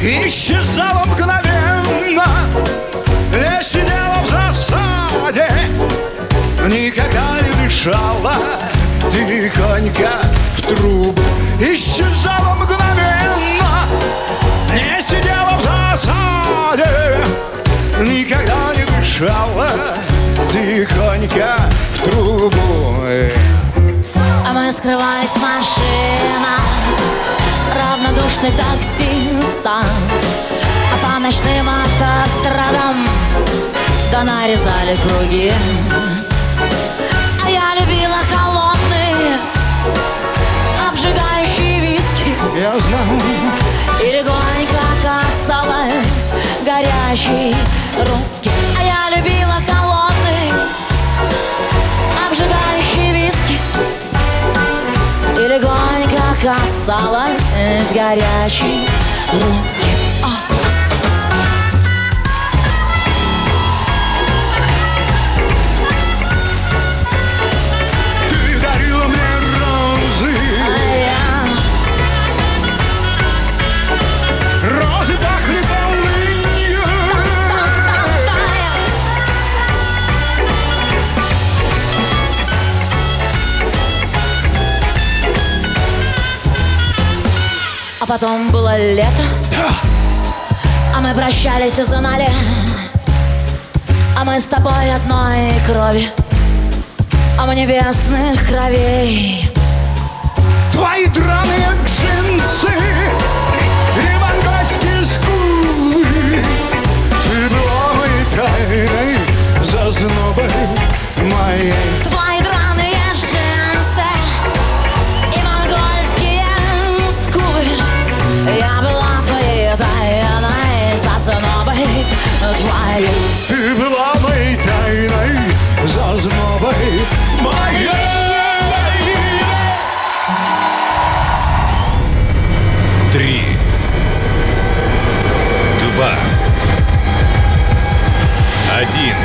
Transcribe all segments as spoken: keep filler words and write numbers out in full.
исчезала мгновенно. Я сидела в засаде, никогда не дышала, тихонько в трубу. Исчезала мгновенно. Не сидела в засаде, никогда не дышала, тихонько в трубу. А мы скрывались в машинах, равнодушный таксист, а по ночным автострадам да нарезали круги. А я любила холодные, обжигающие виски. Я знаю. И легонько касалась горячей руки. А я любила холодные, обжигающие виски. И легонько касалась горячей руки. Ты дарила мне розы, А я... розы пахли полынью. А потом было лето, а мы прощались и знали, а мы с тобой одной крови, а мы небесных кровей. Твои драные джинсы и монгольские скулы. Ты была моей тайной, зазнобой моей. Твои драные джинсы и монгольские скулы. Я была твоей тайной, зазнобой твоей. Ты была моей тайной, зазнобой моей. Три, два, один.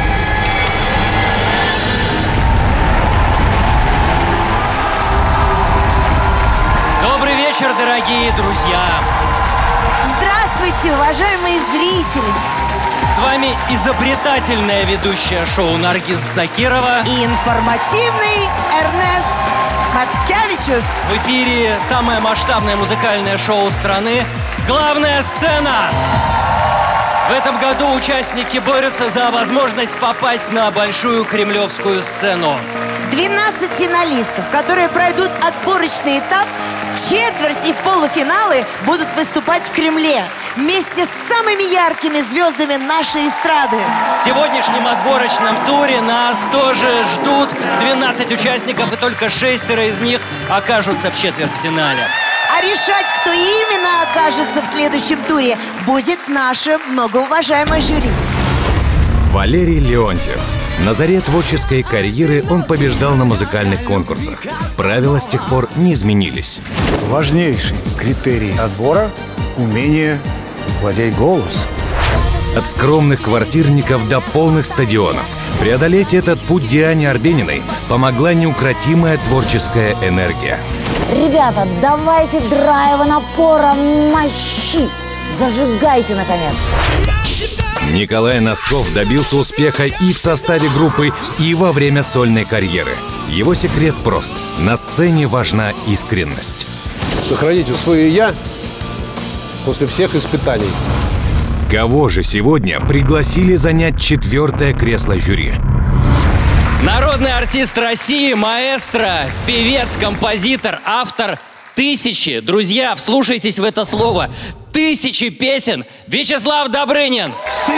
Добрый вечер, дорогие друзья! Здравствуйте, уважаемые зрители! С вами изобретательная ведущая шоу Наргиз Закирова. И информативный Эрнест Мацкевичус. В эфире самое масштабное музыкальное шоу страны «Главная сцена». В этом году участники борются за возможность попасть на большую кремлевскую сцену. двенадцать финалистов, которые пройдут отборочный этап, четверть и полуфиналы будут выступать в Кремле вместе с самыми яркими звездами нашей эстрады. В сегодняшнем отборочном туре нас тоже ждут двенадцать участников, и только шестеро из них окажутся в четвертьфинале. А решать, кто именно окажется в следующем туре, будет наше многоуважаемое жюри. Валерий Леонтьев. На заре творческой карьеры он побеждал на музыкальных конкурсах. Правила с тех пор не изменились. Важнейший критерий отбора – умение владеть голосом. От скромных квартирников до полных стадионов. Преодолеть этот путь Диане Арбениной помогла неукротимая творческая энергия. Ребята, давайте драйва, напора, мощи. Зажигайте, наконец. Николай Носков добился успеха и в составе группы, и во время сольной карьеры. Его секрет прост. На сцене важна искренность. Сохраните свое «я» после всех испытаний. Кого же сегодня пригласили занять четвертое кресло жюри? Народный артист России, маэстро, певец, композитор, автор тысячи, друзья, вслушайтесь в это слово, тысячи песен, Вячеслав Добрынин.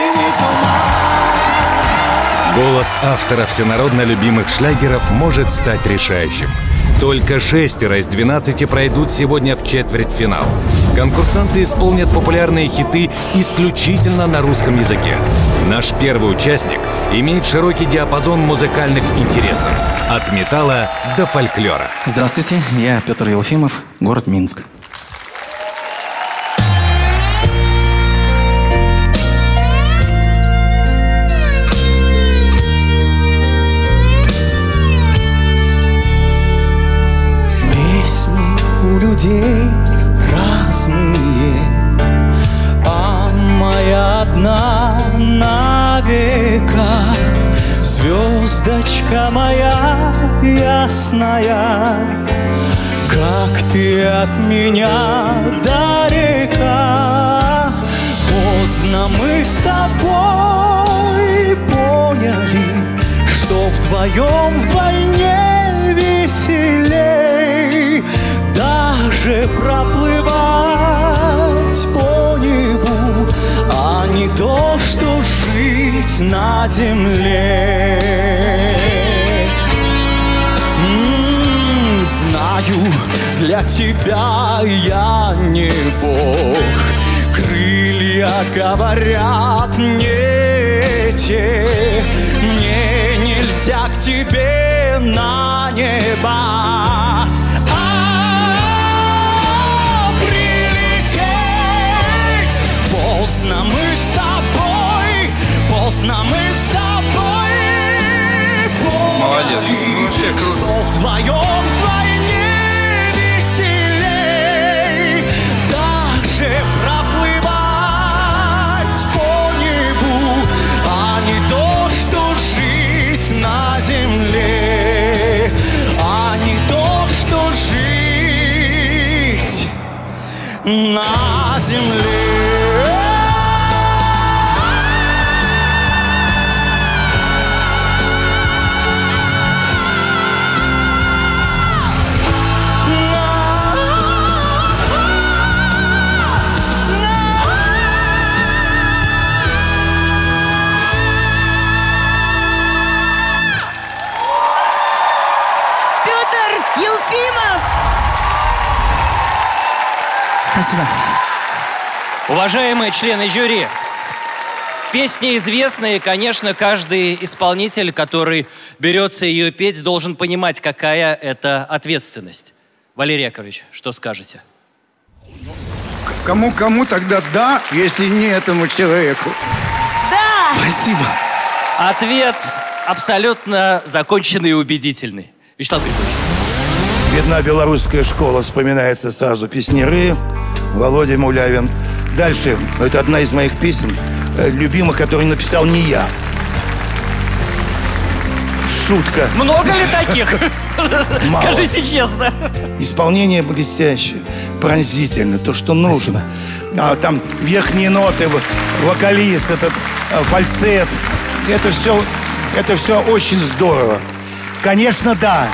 Голос автора всенародно любимых шлягеров может стать решающим. Только шестеро из двенадцати пройдут сегодня в четвертьфинал. Конкурсанты исполнят популярные хиты исключительно на русском языке. Наш первый участник имеет широкий диапазон музыкальных интересов. От металла до фольклора. Здравствуйте, я Петр Елфимов, город Минск. Песни у людей разные, одна на века, звездочка моя ясная, как ты от меня далека. Поздно мы с тобой поняли, что вдвоем вдвойне веселей. Даже проплывать по небу, а не то, что жить на земле. М-м, знаю, для тебя я не бог. Крылья говорят не те. Мне нельзя к тебе на небо. Поздно мы с тобой, поздно мы с тобой Молодец. Вообще круто. Что вдвоем вдвойне веселей. Даже проплывать по небу, а не то, что жить на земле, а не то, что жить на земле. Спасибо. Уважаемые члены жюри, песни известные, конечно, каждый исполнитель, который берется ее петь, должен понимать, какая это ответственность. Валерий Яковлевич, что скажете? Кому-кому тогда да, если не этому человеку? Да! Спасибо. Ответ абсолютно законченный и убедительный. Вячеслав Григорьевич. Видна белорусская школа, вспоминается сразу песняры, Володя Мулявин. Дальше, ну, это одна из моих песен, э, любимых, которую написал не я. Шутка. Много ли таких? Мало. Скажите честно. Исполнение блестящее, пронзительно, то, что нужно. А, там верхние ноты, вокалист, этот э, фальцет. Это все, это все очень здорово. Конечно, да.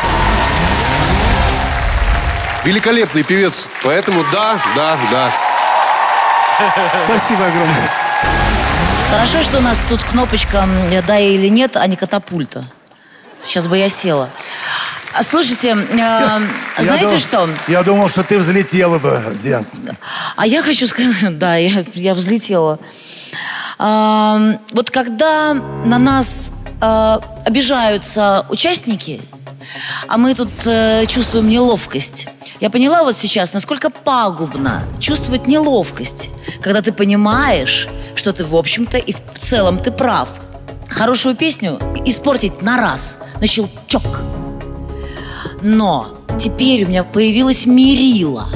Великолепный певец, поэтому да, да, да. Спасибо огромное. Хорошо, что у нас тут кнопочка «да» или «нет», а не катапульта. Сейчас бы я села. А, слушайте, э, знаете дум- что? Я думал, что ты взлетела бы, Ден. А я хочу сказать, да, я, я взлетела. А, вот когда на нас а, обижаются участники, а мы тут э, чувствуем неловкость. Я поняла вот сейчас, насколько пагубно чувствовать неловкость, когда ты понимаешь, что ты, в общем-то, и в целом ты прав. Хорошую песню испортить на раз, на щелчок. Но теперь у меня появилась мерила.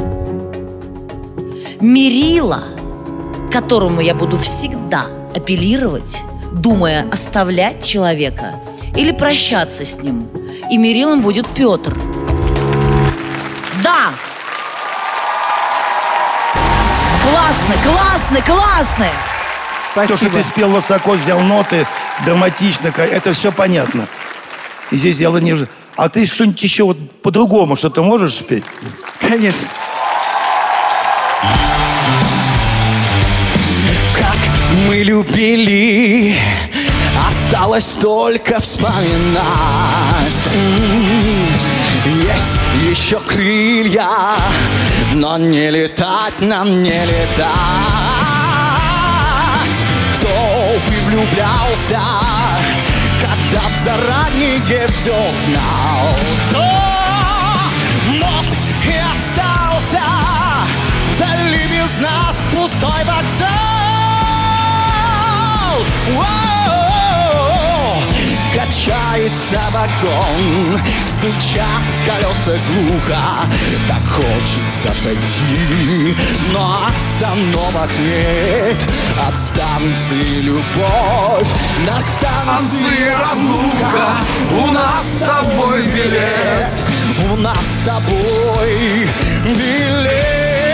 Мерила, к которому я буду всегда апеллировать, думая, оставлять человека или прощаться с ним. И мерилом будет Петр. Да! Классно, классно, классно! То, что ты спел высоко, взял ноты, драматично, это все понятно. И здесь дело не... в- А ты что-нибудь еще вот по-другому что-то можешь спеть? Конечно. Как мы любили, осталось только вспоминать. М-м-м. Есть еще крылья, но не летать нам, не летать. Кто бы влюблялся, когда б заранее все знал. Кто, может, и остался вдали без нас пустой вокзал. Воу! Качает Качается вагон, стучат колеса глухо. Так хочется сойти, но остановок нет. От станции любовь до станции разлука. У нас с тобой билет, у нас с тобой билет.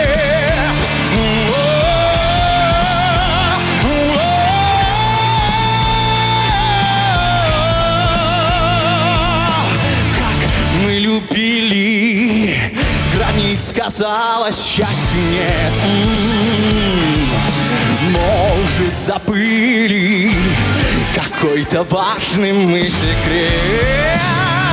Любили, границ, казалось, счастью нет. М-м-м. Может, забыли какой-то важный мы секрет.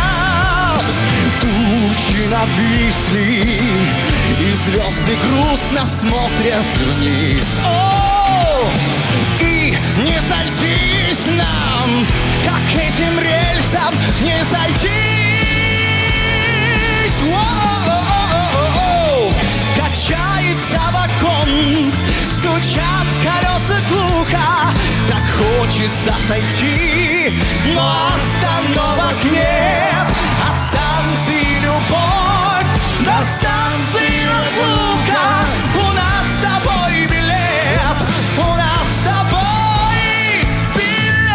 Тучи нависли, и звезды грустно смотрят вниз. О, и не сойтись нам, как этим рельсам не сойтись. Воу-оу-оу-оу. Качается вагон, стучат колеса глухо. Так хочется сойти, но остановок нет. От станции любовь до станции разлука. У нас с тобой билет, у нас с тобой билет.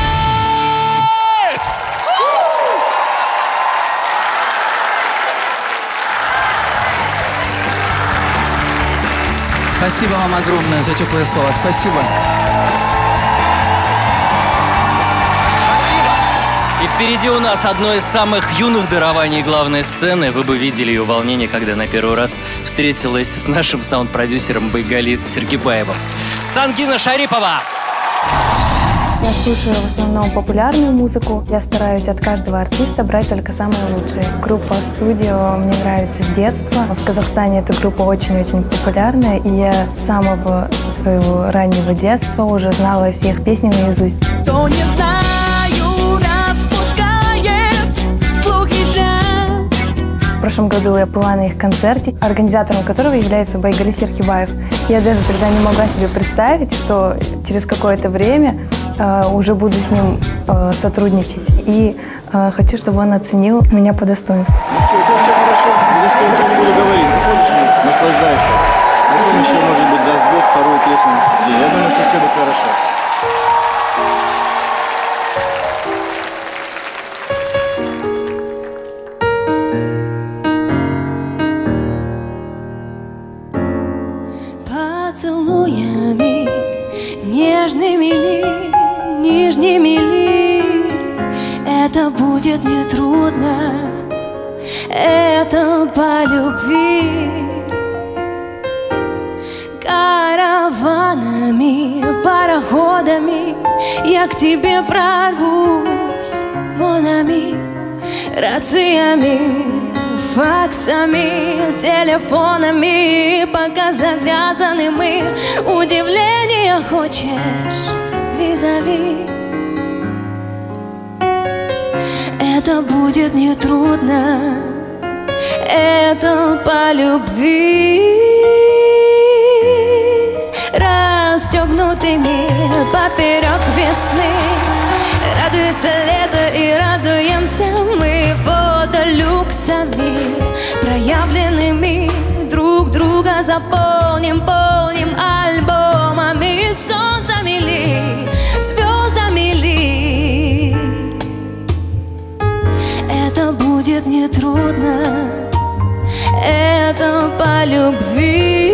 Спасибо вам огромное за теплые слова. Спасибо. И впереди у нас одно из самых юных дарований главной сцены. Вы бы видели ее волнение, когда на первый раз встретилась с нашим саунд-продюсером Байгали Сергибаевым. Сангина Шарипова. Я слушаю в основном популярную музыку. Я стараюсь от каждого артиста брать только самое лучшее. Группа «Студио» мне нравится с детства. В Казахстане эта группа очень-очень популярная, и я с самого своего раннего детства уже знала все их песни наизусть. Кто не знаю, распускает слухи все. В прошлом году я была на их концерте, организатором которого является Байгали Сергибаев. Я даже тогда не могла себе представить, что через какое-то время э, уже буду с ним э, сотрудничать. И э, хочу, чтобы он оценил меня по достоинству. Ну все, это все хорошо. Я что, ничего не буду говорить. Заходишь и наслаждаешься. Потом еще, может быть, даст Бог вторую песню. И я думаю, что все будет хорошо. Поцелуями нежными ли, нижними ли, это будет нетрудно, это по любви. Караванами, пароходами я к тебе прорвусь, монами, рациями, факсами, телефонами. Пока завязаны мы, удивления хочешь, визави. Это будет нетрудно, это по любви. Расстегнутыми поперек весны радуется лето и радуемся мы фотолюксами, проявленными друг друга заполним, полним альбомами, солнцами ли, звездами ли. Это будет нетрудно, это по любви.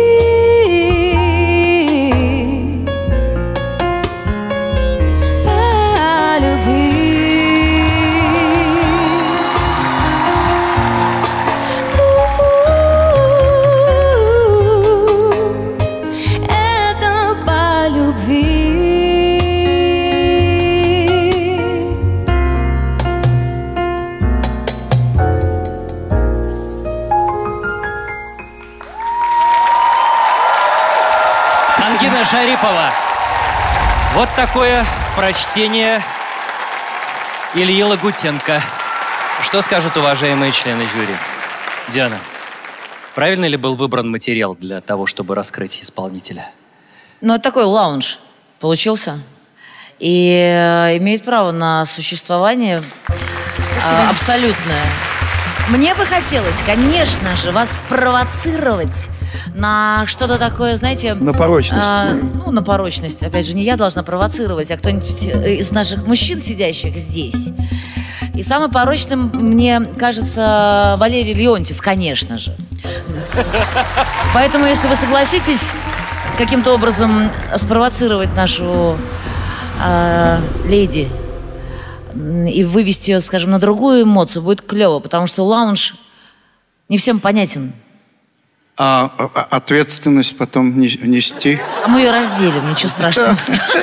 Сангина Шарипова. Вот такое прочтение Ильи Лагутенко. Что скажут уважаемые члены жюри? Диана, правильно ли был выбран материал для того, чтобы раскрыть исполнителя? Ну, это такой лаунж получился. и э, имеют право на существование э, абсолютное. Мне бы хотелось, конечно же, вас спровоцировать на что-то такое, знаете... На порочность. э, ну, на порочность. Опять же, не я должна провоцировать, а кто-нибудь из наших мужчин, сидящих здесь. И самым порочным, мне кажется, Валерий Леонтьев, конечно же. Поэтому, если вы согласитесь каким-то образом спровоцировать нашу э, леди и вывести ее, скажем, на другую эмоцию, будет клево, потому что лаунж не всем понятен. А, а ответственность потом не- нести? А мы ее разделим, ничего страшного.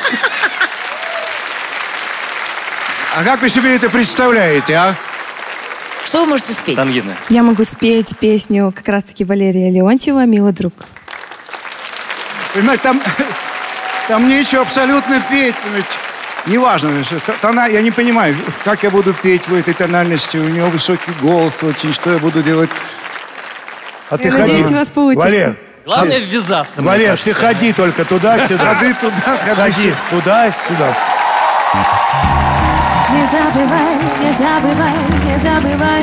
А как вы себе это представляете, а? Что вы можете спеть? Сангина. Я могу спеть песню как раз-таки Валерия Леонтьева «Милый друг». Понимаете, там, там нечего абсолютно петь. Понимаете. Неважно, что тона, я не понимаю, как я буду петь в этой тональности. У него высокий голос очень, что я буду делать? А Я надеюсь, у вас получится. Валер, Главное ввязаться, мне Валер, кажется. ты ходи только туда-сюда. Ходи туда, ходи Ходи сюда. туда-сюда. Не забывай, не забывай, не забывай.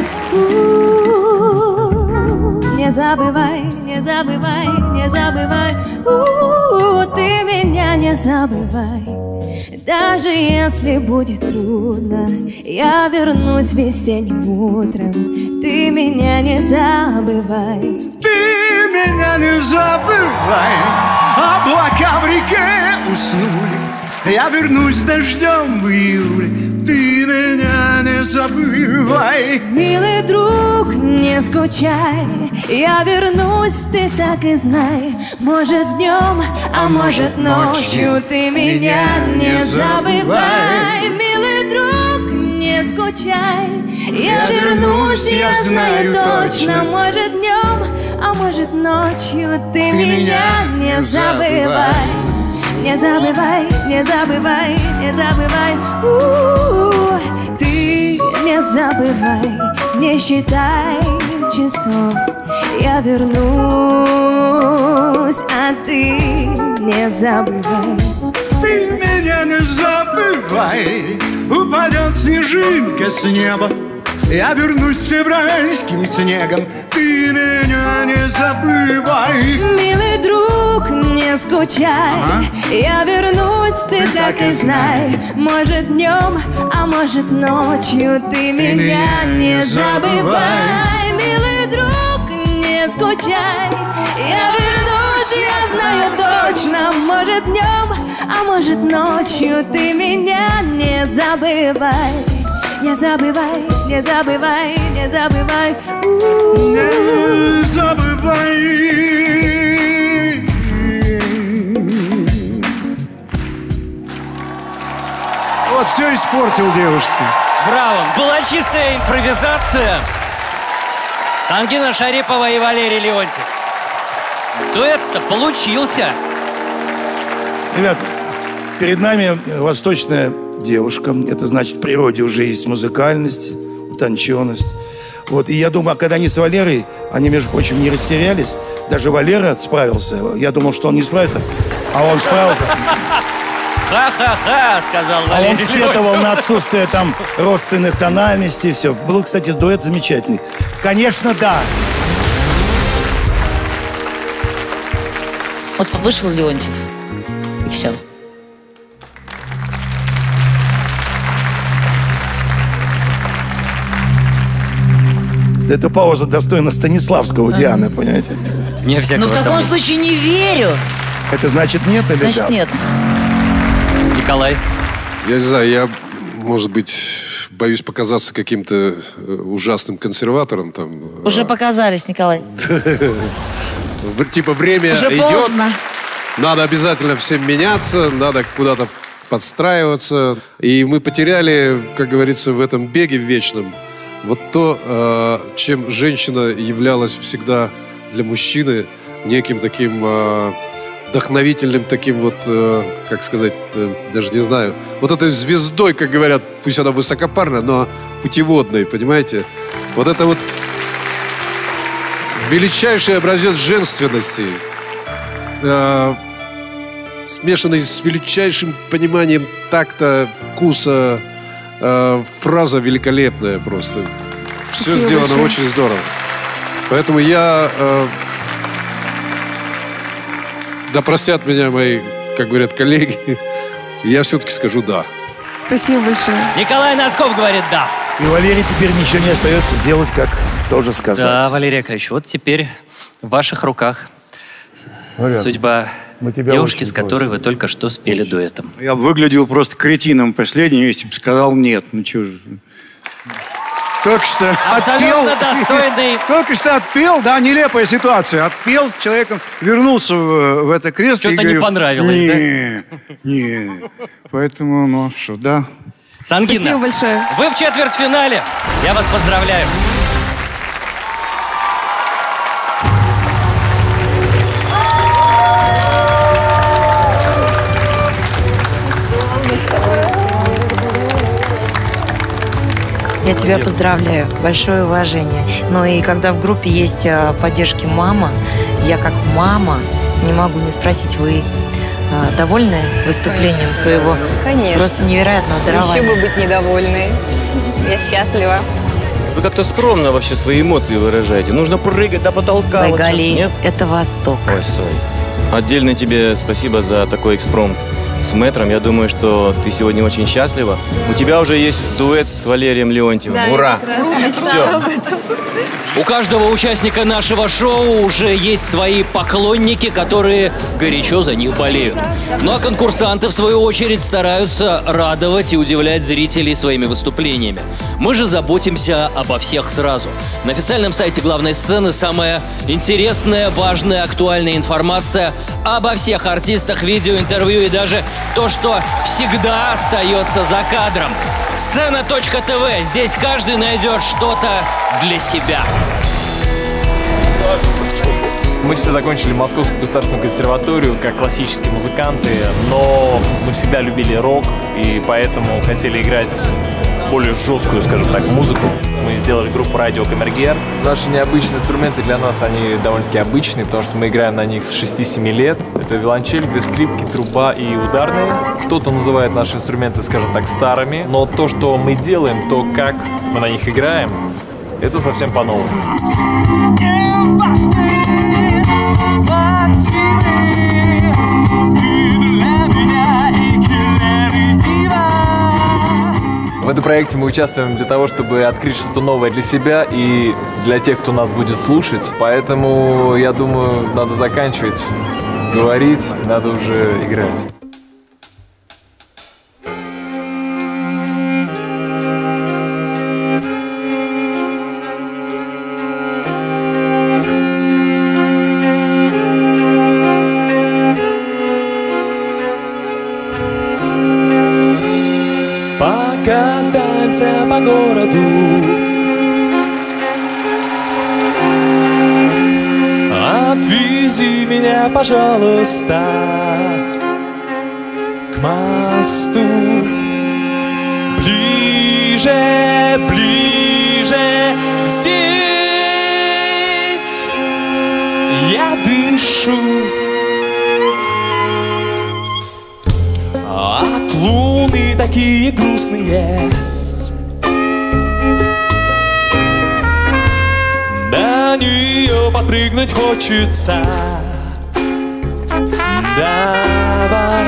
У-у-у. Не забывай, не забывай, не забывай. У-у-у. Ты меня не забывай. Даже если будет трудно, я вернусь весенним утром. Ты меня не забывай. Ты меня не забывай. Облака в реке уснули. Я вернусь дождем в июле. Ты меня не забывай. Милый друг, не скучай, я вернусь, ты так и знай. Может днем, а может ночью, ты меня не забывай. Милый друг, не скучай, я вернусь, я знаю точно. Может днем, а может ночью, ты меня не забывай. Не забывай, не забывай, не забывай. У-у-у. Ты не забывай, не считай часов. Я вернусь, а ты не забывай. Ты меня не забывай. Упадет снежинка с неба. Я вернусь с февральским снегом. Ты меня не забывай. Милый друг, не скучай, Ага. я вернусь, ты, Ты так и знай. Может днем, а может ночью, ты, меня не забывай. Милый друг, не скучай, я вернусь, я знаю точно. Может днем, а может ночью, ты меня не забывай. Не забывай, не забывай, не забывай. У-у-у. Не забывай. Вот все испортил девушки. Браво! Была чистая импровизация. Сангина Шарипова и Валерий Леонтьев. Дуэт-то получился. Ребят, перед нами восточная девушка. Это значит, в природе уже есть музыкальность, утонченность. Вот. И я думаю, когда они с Валерой, они, между прочим, не растерялись. Даже Валера справился. Я думал, что он не справится, а он справился. Ха-ха-ха, сказал А Валерий он сетовал Леонтьев. на отсутствие там родственных тональностей, все. Был, кстати, дуэт замечательный. Конечно, да. Вот вышел Леонтьев, и все. Эта пауза достойна Станиславского, Диана, понимаете? Не всякого Но в таком сомнения. случае не верю. Это значит нет или Значит, да? нет. Николай. Я не знаю, я, может быть, боюсь показаться каким-то э, ужасным консерватором. Там, Уже показались, Николай. В- Типа время Уже идет, поздно. надо обязательно всем меняться, надо куда-то подстраиваться. И мы потеряли, как говорится, в этом беге вечном вот то, э, чем женщина являлась всегда для мужчины неким таким э, вдохновительным, таким вот, э, как сказать, э, даже не знаю, вот этой звездой, как говорят, пусть она высокопарная, но путеводной, понимаете? Вот это вот величайший образец женственности. Э, смешанный с величайшим пониманием такта, вкуса. Э, фраза великолепная просто. Все Спасибо сделано большое. очень здорово. Поэтому я... Э, да простят меня мои, как говорят, коллеги, я все-таки скажу «да». Спасибо большое. Николай Носков говорит «да». И Валерий теперь ничего не остается сделать, как тоже сказать. Да, Валерий Яковлевич, вот теперь в ваших руках Валер, судьба мы тебя девушки, очень с которой вы только что спели дуэтом. Я выглядел просто кретином последним, если бы сказал нет. Ну чё же. Только что Абсолютно отпел. достойный. Только что отпел, да, нелепая ситуация. Отпел с человеком, вернулся в, в это кресло. Что-то и не говорю, понравилось, не, Не, Поэтому, ну что, да. Сангина, Спасибо большое. вы в четвертьфинале. Я вас поздравляю. Я тебя поздравляю. Большое уважение. Но и когда в группе есть а, поддержки мама, я как мама не могу не спросить, вы а, довольны выступлением Конечно. своего? Конечно. Просто невероятно дарования. Еще бы быть недовольной. Я счастлива. Вы как-то скромно вообще свои эмоции выражаете. Нужно прыгать до потолка. Вот сейчас, Байгали, нет? это Восток. Ой, сой. Отдельно тебе спасибо за такой экспромт с мэтром. Я думаю, что ты сегодня очень счастлива. У тебя уже есть дуэт с Валерием Леонтьевым. Да, Ура! я как раз мечтала Все. об этом. У каждого участника нашего шоу уже есть свои поклонники, которые горячо за них болеют. Ну а конкурсанты, в свою очередь, стараются радовать и удивлять зрителей своими выступлениями. Мы же заботимся обо всех сразу. На официальном сайте главной сцены самая интересная, важная, актуальная информация обо всех артистах, видео, интервью и даже то, что всегда остается за кадром. Сцена точка тв. Здесь каждый найдет что-то для себя. Мы все закончили Московскую государственную консерваторию как классические музыканты, но мы всегда любили рок и поэтому хотели играть более жесткую, скажем так, музыку. Мы сделали группу «Радио Камергер». Наши необычные инструменты для нас, они довольно-таки обычные, потому что мы играем на них с шести-семи лет. Это виолончель, две скрипки, труба и ударные. Кто-то называет наши инструменты, скажем так, старыми, но то, что мы делаем, то, как мы на них играем, это совсем по-новому. В этом проекте мы участвуем для того, чтобы открыть что-то новое для себя и для тех, кто нас будет слушать. Поэтому, я думаю, надо заканчивать говорить, надо уже играть. Покатаемся по городу, отвези меня, пожалуйста, к мосту. Ближе, ближе, здесь я дышу. От луны такие грустные, на нее подпрыгнуть хочется. Давай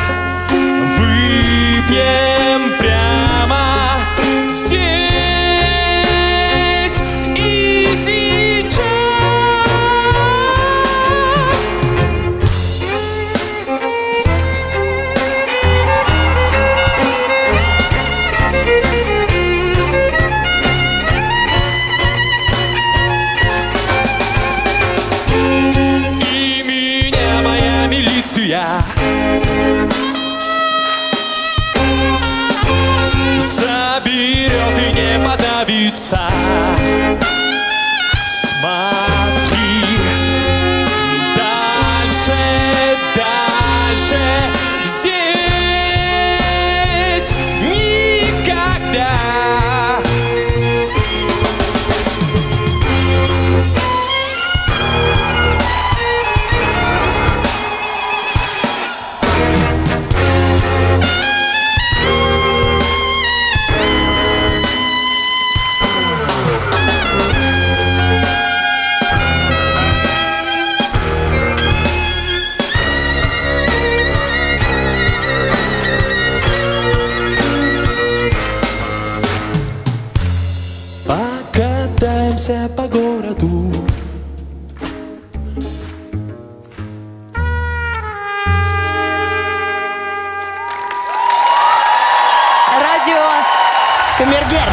выпьем прямо здесь и сейчас. И меня моя милиция заберет и не подавится. Смотри дальше, дальше, здесь никогда. Камергер.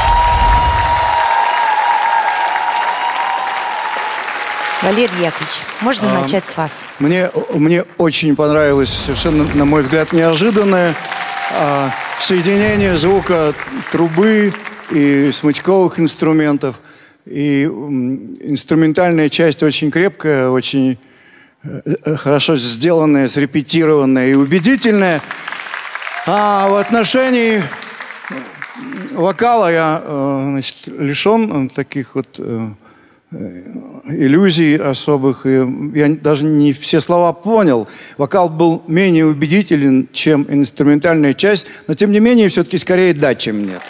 Валерий Яковлевич, можно А, начать с вас? Мне, мне очень понравилось, совершенно, на мой взгляд, неожиданное а, соединение звука трубы и смычковых инструментов. И м, инструментальная часть очень крепкая, очень э, хорошо сделанная, срепетированная и убедительная. А в отношении вокала я э, значит, лишен таких вот э, иллюзий особых. И я даже не все слова понял. Вокал был менее убедителен, чем инструментальная часть, но тем не менее все-таки скорее да, чем нет.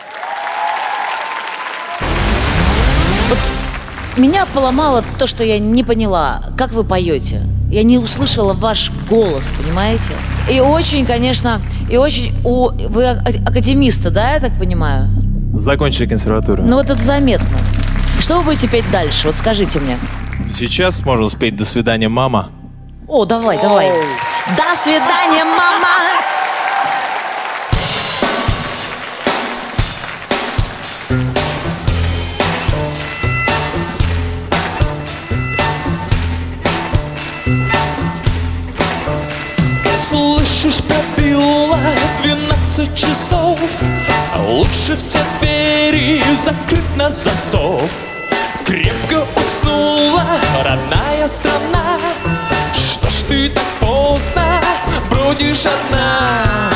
Вот меня поломало то, что я не поняла, как вы поете. Я не услышала ваш голос, понимаете? И очень, конечно, и очень... У, вы а- академисты, да, я так понимаю? Закончили консерваторию. Ну вот это заметно. Что вы будете петь дальше? Вот скажите мне. Сейчас можно спеть «До свидания, мама». О, давай, давай. До свидания, мама! Слышишь, пробило двенадцать часов. Лучше все двери закрыть на засов. Крепко уснула родная страна. Что ж ты так поздно бродишь одна?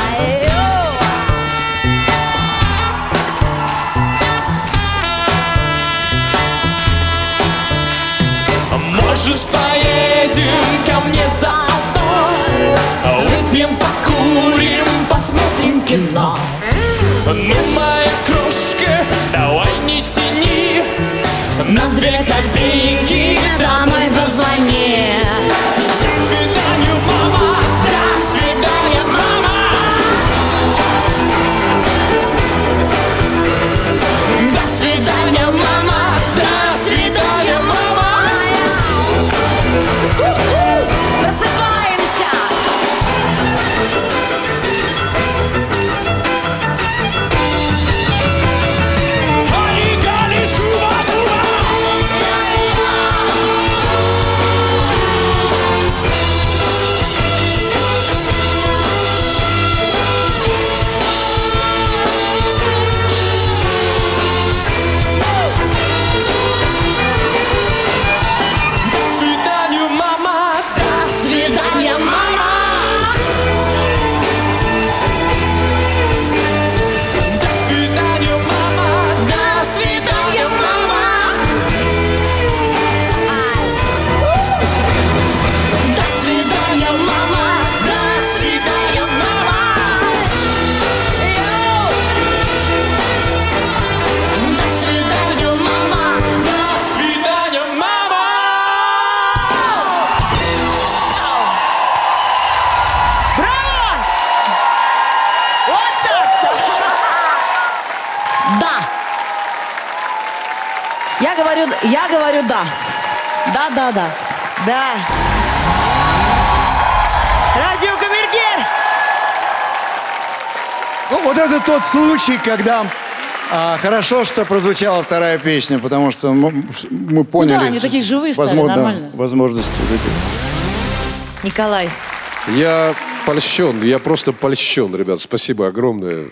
Может, поедем ко мне заодно? Выпьем, покурим, посмотрим кино. Ну, моя крошка, давай не тяни. На две копейки домой позвони. До свидания, мама, до свидания, мама. До свидания, мама, до свидания, мама. Просыпаемся! Гали-гали, шуба-дуба. До свидания, мама, до свидания, мама. До свидания, мама, до свидания, мама. До свидания, мама, до свидания, мама. До свидания, мама, до свидания, мама. Браво! Вот так! Да. Я говорю, я говорю да. Да, да, да. Да. Радио Камергер! Ну, вот это тот случай, когда а, хорошо, что прозвучала вторая песня, потому что мы, мы поняли... Ну да, они такие живые стали, возможно, нормально. возможности. Николай. Я польщен, я просто польщен, ребят. Спасибо огромное.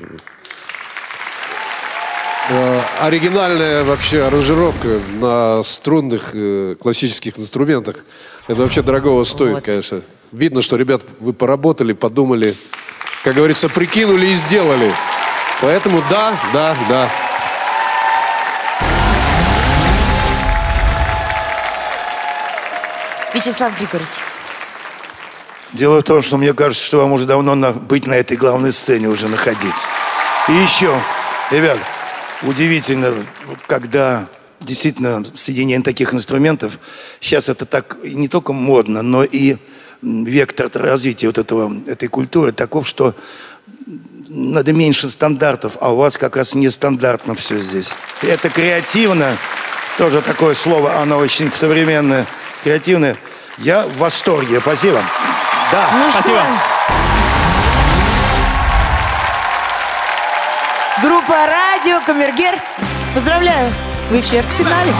Э, оригинальная вообще аранжировка на струнных э, классических инструментах. Это вообще дорогого стоит, Вот. конечно. Видно, что, ребят, вы поработали, подумали, как говорится, прикинули и сделали. Поэтому да, да, да. Вячеслав Григорьевич. Дело в том, что мне кажется, что вам уже давно на, быть на этой главной сцене уже находиться. И еще, ребят, удивительно, когда действительно соединение таких инструментов, сейчас это так не только модно, но и вектор развития вот этого, этой культуры таков, что надо меньше стандартов, а у вас как раз нестандартно все здесь. Это креативно, тоже такое слово, оно очень современное, креативное. Я в восторге. Спасибо. Да, Ну Спасибо. что? Группа «Радио Камергер». Поздравляю, вы в четвертьфинале.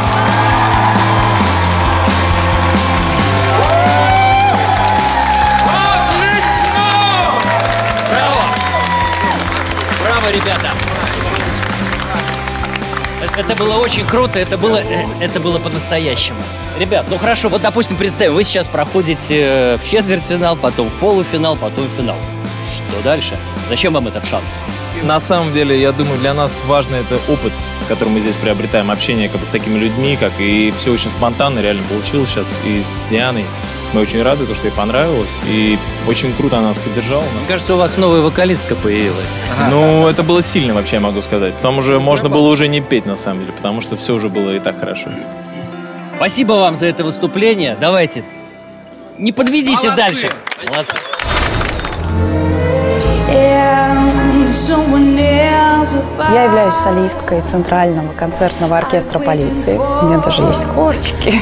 Браво! Браво, ребята! Это было очень круто, это было, это было по-настоящему. Ребят, ну хорошо, вот, допустим, представим, вы сейчас проходите в четвертьфинал, потом в полуфинал, потом в финал. Что дальше? Зачем вам этот шанс? На самом деле, я думаю, для нас важно это опыт, который мы здесь приобретаем, общение как бы с такими людьми, как и все очень спонтанно реально получилось сейчас и с Дианой. Мы очень рады, то, что ей понравилось, и очень круто она нас поддержала. Мне кажется, у вас новая вокалистка появилась. Ага. Ну, это было сильно вообще, я могу сказать. Потом уже можно было уже не петь, на самом деле, потому что все уже было и так хорошо. Спасибо вам за это выступление. Давайте, не подведите Молодцы. Дальше. Молодцы. Я являюсь солисткой Центрального концертного оркестра полиции. У меня даже есть корочки.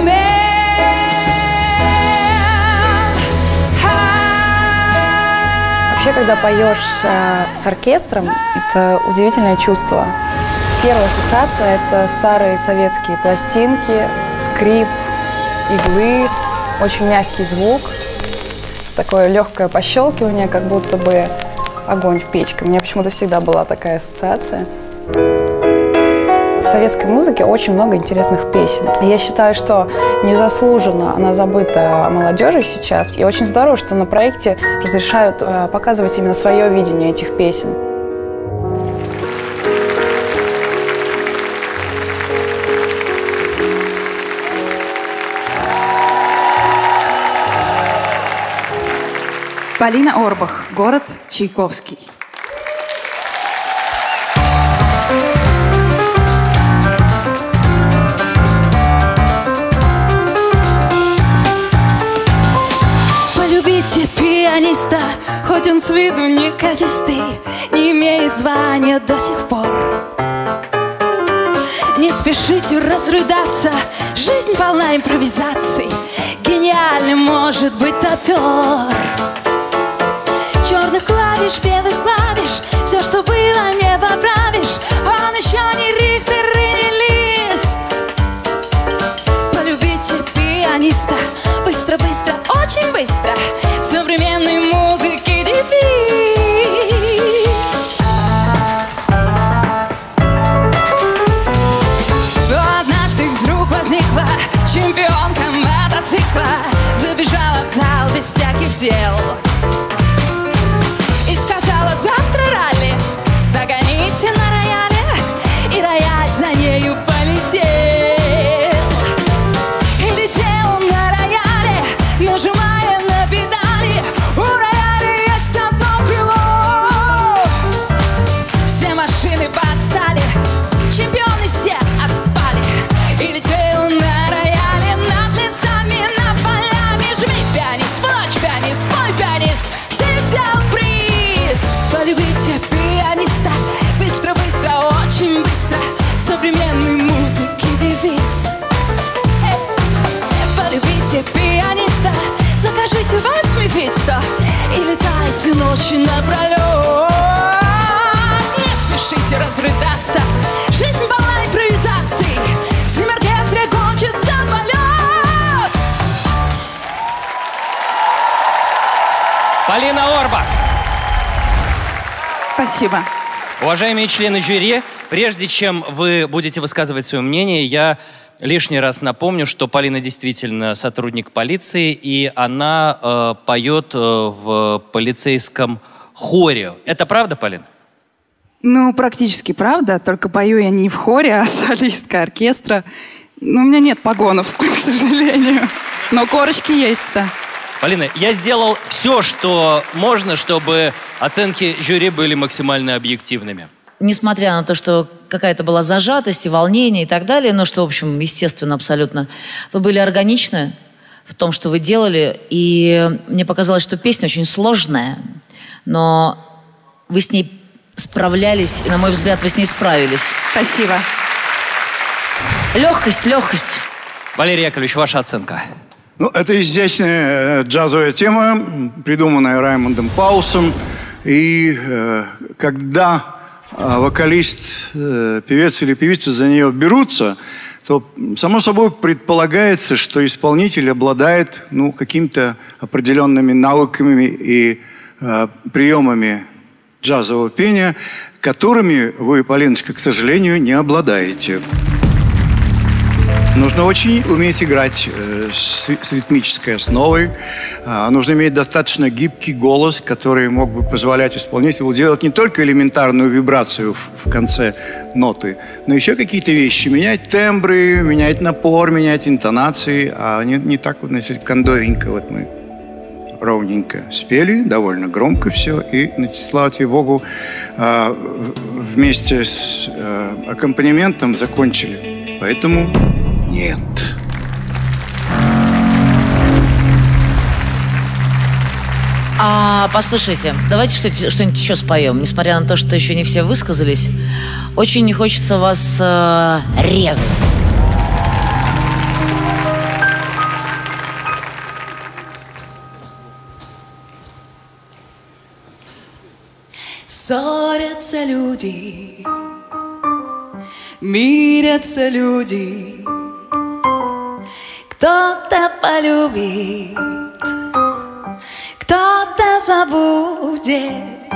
Вообще, когда поешь с оркестром, это удивительное чувство. Первая ассоциация – это старые советские пластинки, скрип, иглы, очень мягкий звук, такое легкое пощелкивание, как будто бы огонь в печке. У меня почему-то всегда была такая ассоциация. В советской музыке очень много интересных песен. Я считаю, что незаслуженно она забыта молодежью сейчас. И очень здорово, что на проекте разрешают э, показывать именно свое видение этих песен. Полина Орбах, город Чайковский. Полюбите пианиста, хоть он с виду неказистый, не имеет звания до сих пор. Не спешите разрыдаться, жизнь полна импровизаций, гениальным может быть топер. Черных клавиш, белых клавиш, все, что было, не поправишь. Он еще не Рихтер и не Лист. Полюбите пианиста, быстро, быстро, очень быстро. Современной музыки девиз. Но однажды вдруг возникла чемпионка мотоцикла, забежала в зал без всяких дел и сказала: завтра ралли, догоните на рояле. И рояль за нею полетел. И летел на рояле, нажимая на педали. У рояля есть одно крыло. Все машины подстали, чемпионы все отпали. И летел на рояле над лесами, над полями. Жми, пианист, плачь, пианист, мой пианист, ты взял приз. Полюбите пианиста, быстро, быстро, очень быстро. Современной музыки девиз. Полюбите пианиста, закажите вальс Мефисто и летайте ночи напролет. Не спешите разрыдаться, жизнь полна импровизаций. С ним оркестре кончится полет. Полина Орбах. Спасибо. Уважаемые члены жюри, прежде чем вы будете высказывать свое мнение, я лишний раз напомню, что Полина действительно сотрудник полиции, и она э, поет э, в полицейском хоре. Это правда, Полин? Ну, практически правда, только пою я не в хоре, а солистка оркестра. Но у меня нет погонов, к сожалению. Но корочки есть-то. Полина, я сделал все, что можно, чтобы оценки жюри были максимально объективными. Несмотря на то, что какая-то была зажатость и волнение и так далее, но что, в общем, естественно, абсолютно, вы были органичны в том, что вы делали, и мне показалось, что песня очень сложная, но вы с ней справлялись, и, на мой взгляд, вы с ней справились. Спасибо. Легкость, легкость. Валерий Яковлевич, ваша оценка? Ну, это изящная джазовая тема, придуманная Раймондом Паулсом. И э, когда а вокалист, э, певец или певица за нее берутся, то, само собой, предполагается, что исполнитель обладает, ну, какими-то определенными навыками и э, приемами джазового пения, которыми вы, Полиночка, к сожалению, не обладаете. Нужно очень уметь играть э, с, с ритмической основой. А, нужно иметь достаточно гибкий голос, который мог бы позволять исполнителю делать не только элементарную вибрацию в, в конце ноты, но еще какие-то вещи. Менять тембры, менять напор, менять интонации. А не, не так вот, значит, кондовенько вот мы ровненько спели, довольно громко все. И, значит, слава тебе Богу, э, вместе с э, аккомпанементом закончили. Поэтому... Нет. А, послушайте, давайте что- что-нибудь еще споем. Несмотря на то, что еще не все высказались, очень не хочется вас э, резать. Ссорятся люди, мирятся люди, кто-то полюбит, кто-то забудет.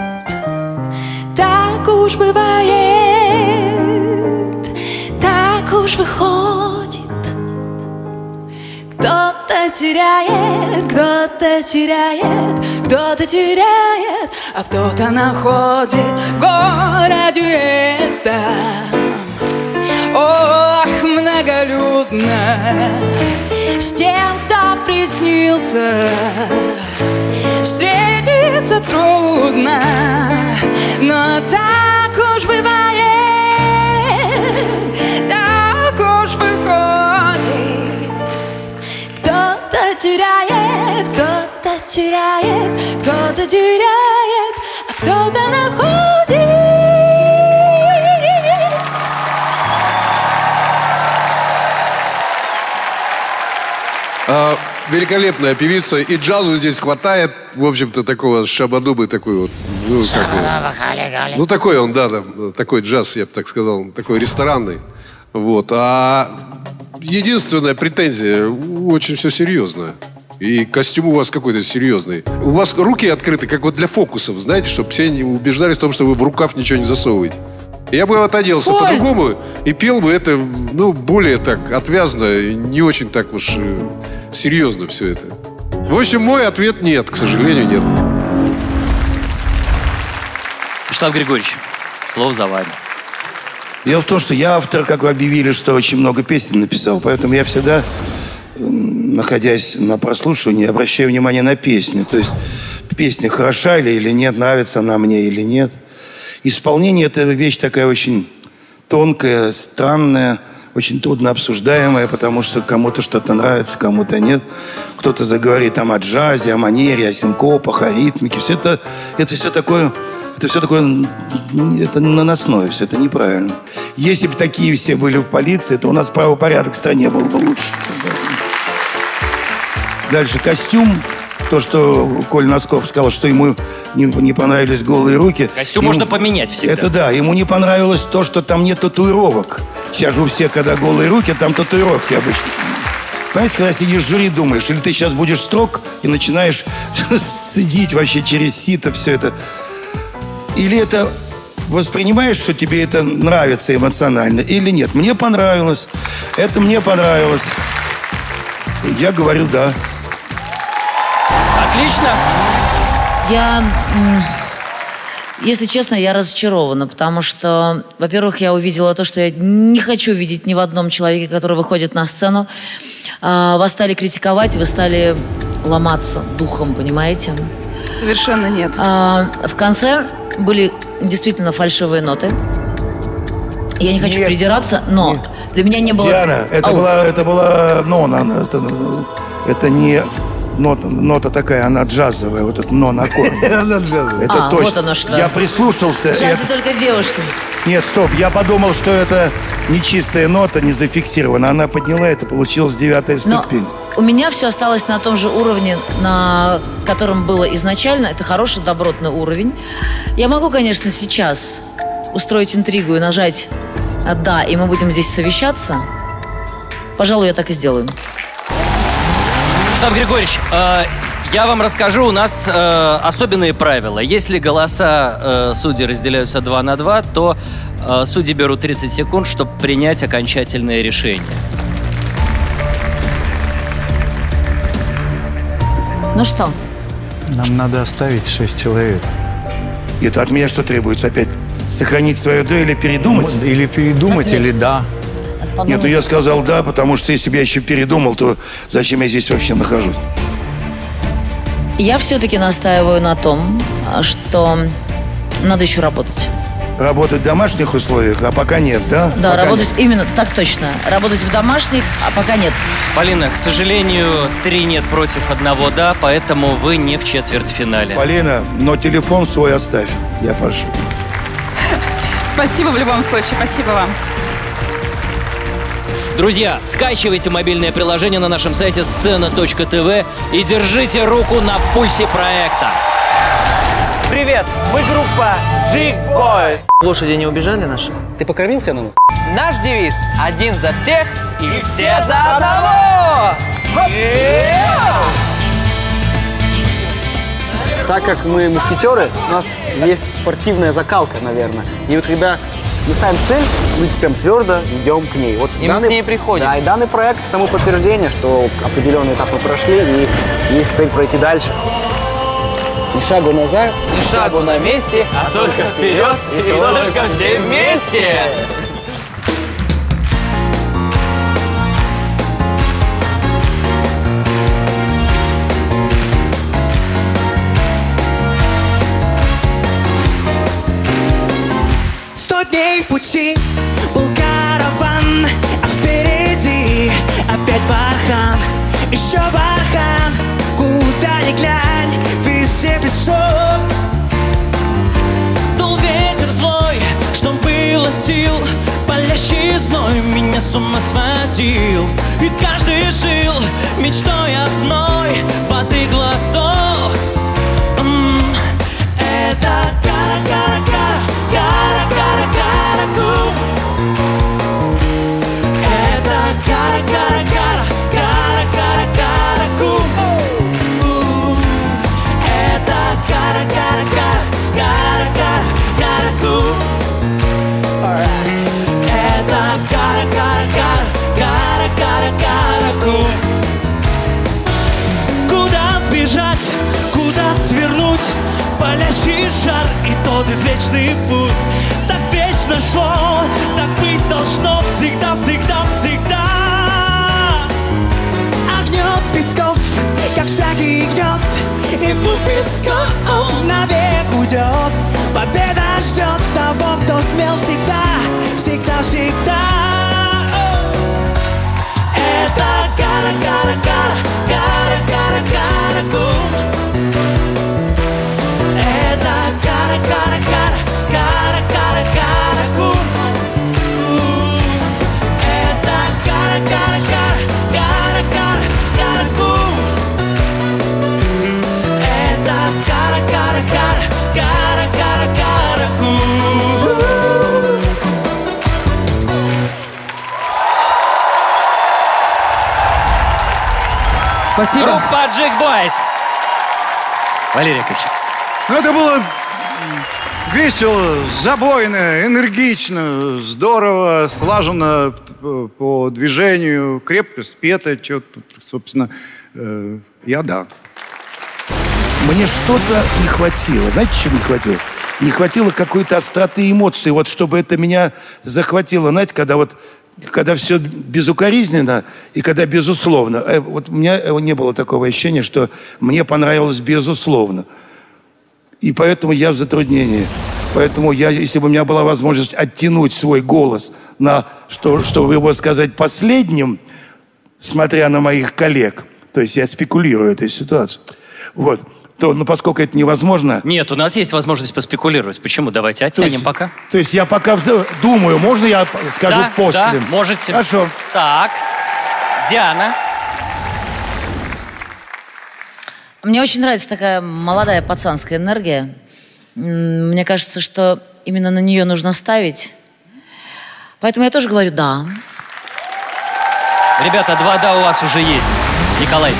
Так уж бывает, так уж выходит. Кто-то теряет, кто-то теряет, кто-то теряет, а кто-то находит в городе этом. Ох, многолюдно, с тем, кто приснился, встретиться трудно, но так уж бывает, так уж выходит. Кто-то теряет, кто-то теряет, кто-то теряет, а кто-то находит. А, великолепная певица, и джазу здесь хватает, в общем-то, такого шабадубы, такой вот, ну, как бы, ну, такой он, да, да, такой джаз, я бы так сказал, такой ресторанный, вот. А единственная претензия, очень все серьезно. И костюм у вас какой-то серьезный. У вас руки открыты, как вот для фокусов, знаете, чтобы все не убеждались в том, что вы в рукав ничего не засовываете. Я бы вот оделся Ой. по-другому и пел бы это, ну, более так отвязно, и не очень так уж э, серьезно все это. В общем, мой ответ нет, к сожалению, нет. Вячеслав Григорьевич, слово за вами. Дело в том, что я автор, как вы объявили, что очень много песен написал, поэтому я всегда, находясь на прослушивании, обращаю внимание на песню. То есть песня хороша или, или нет, нравится она мне или нет. Исполнение – это вещь такая очень тонкая, странная, очень трудно обсуждаемая, потому что кому-то что-то нравится, кому-то нет. Кто-то заговорит там о джазе, о манере, о синкопах, о ритмике. Все это, это все такое, это все такое, это наносное, все это неправильно. Если бы такие все были в полиции, то у нас правопорядок в стране был бы лучше. Дальше костюм. То, что Коль Носков сказал, что ему не, не понравились голые руки. Костюм ему, можно поменять всегда. Это да, ему не понравилось то, что там нет татуировок. Сейчас же у всех, когда голые руки, там татуировки обычно. Понимаете, когда сидишь в жюри, думаешь, или ты сейчас будешь строг и начинаешь сидеть вообще через сито все это. Или это воспринимаешь, что тебе это нравится эмоционально, или нет. Мне понравилось. Это мне понравилось. Я говорю «да». Отлично. Я, м, если честно, я разочарована, потому что, во-первых, я увидела то, что я не хочу видеть ни в одном человеке, который выходит на сцену. А, вас стали критиковать, вы стали ломаться духом, понимаете? Совершенно нет. А, в конце были действительно фальшивые ноты. Я не хочу Нет. придираться, но Нет. для меня не было... Диана, это Ау. была, это была нона, это, это не нота, нота такая, она джазовая, вот этот нон-аккорд. Она джазовая. Это А, точно. вот оно что. Я прислушался. В джазе это- только девушки. Нет, стоп, я подумал, что это нечистая нота, не зафиксирована. Она подняла, это получилась девятая Но ступень. у меня все осталось на том же уровне, на котором было изначально. Это хороший, добротный уровень. Я могу, конечно, сейчас устроить интригу и нажать «да», и мы будем здесь совещаться, пожалуй, я так и сделаю. Штаб Григорьевич, э, я вам расскажу, у нас э, особенные правила. Если голоса э, судей разделяются два на два, то э, судьи берут тридцать секунд, чтобы принять окончательное решение. Ну что? Нам надо оставить шесть человек. Это от меня что требуется? Опять сохранить свое «да» или передумать? Или передумать, или «да». Нет, ну я сказал «да», потому что если бы я еще передумал, то зачем я здесь вообще нахожусь? Я все-таки настаиваю на том, что надо еще работать. Работать в домашних условиях, а пока нет, да? Да, пока работать нет. именно так точно. Работать в домашних, а пока нет. Полина, к сожалению, три нет против одного «да», поэтому вы не в четвертьфинале. Полина, но телефон свой оставь, я прошу. Спасибо в любом случае, спасибо вам. Друзья, скачивайте мобильное приложение на нашем сайте сцена точка тв и держите руку на пульсе проекта. Привет, мы группа Jig Boys. Лошади не убежали наши? Ты покормил Сенану? Наш девиз – один за всех и все за одного! Так как мы мушкетеры, у нас есть спортивная закалка, наверное. И вот когда мы ставим цель, мы прям твердо идем к ней. Вот и данный, мы к ней приходим. Да, и данный проект тому подтверждение, что определенный этап мы прошли, и есть цель пройти дальше. Ни шагу назад, ни шагу на месте, а только вперед и только все вместе! Сто дней в пути был караван, а впереди опять бархан, еще бархан. Куда ни глянь, везде песок. Дул ветер злой, что было сил, палящий зной меня с ума сводил. И каждый жил мечтой одной, воды глоток. М-м, это кара-кара-кара, кара-кара-кара-ку. Это кара-кара-кара, кара-кара-кара-ку. Кара-кара-кара, кара-кара-кара-ку. Это кара-кара-кара, кара-кара-кара-ку. Куда сбежать, куда свернуть? Палящий жар и тот извечный путь. Так вечно шло, так быть должно всегда, всегда, всегда. Огнет песков, как всякий гнет, и в глубь песков навек уйдет. Победа ждет того, кто смел всегда, всегда, всегда. Это кара-кара-кара, кара-кара-кара-ку. Это кара-кара-кара, кара-кара-кара-ку. Это кара-кара-кара, кара-кара-кара-ку. Это кара-кара-кара, кара-кара-кара-ку. Спасибо. Группа Jig Boys. Валерий Яковлевич. Ну, это было весело, забойно, энергично, здорово, слаженно по движению, крепко спето. Что тут, собственно, э, я да. Мне что-то не хватило. Знаете, чего не хватило? Не хватило какой-то остроты эмоций, вот чтобы это меня захватило. Знаете, когда вот когда все безукоризненно и когда безусловно. Э, вот у меня не было такого ощущения, что мне понравилось безусловно. И поэтому я в затруднении. Поэтому я, если бы у меня была возможность оттянуть свой голос, на, что, чтобы его сказать последним, смотря на моих коллег, то есть я спекулирую этой ситуацией, вот, то, ну, поскольку это невозможно... Нет, у нас есть возможность поспекулировать. Почему? Давайте оттянем то есть, пока. То есть я пока вз... думаю, можно я скажу да, после? Да, можете. Хорошо. Так, Диана. Мне очень нравится такая молодая пацанская энергия. М, Мне кажется, что именно на нее нужно ставить. Поэтому я тоже говорю «да». Ребята, два «да» у вас уже есть. Николай.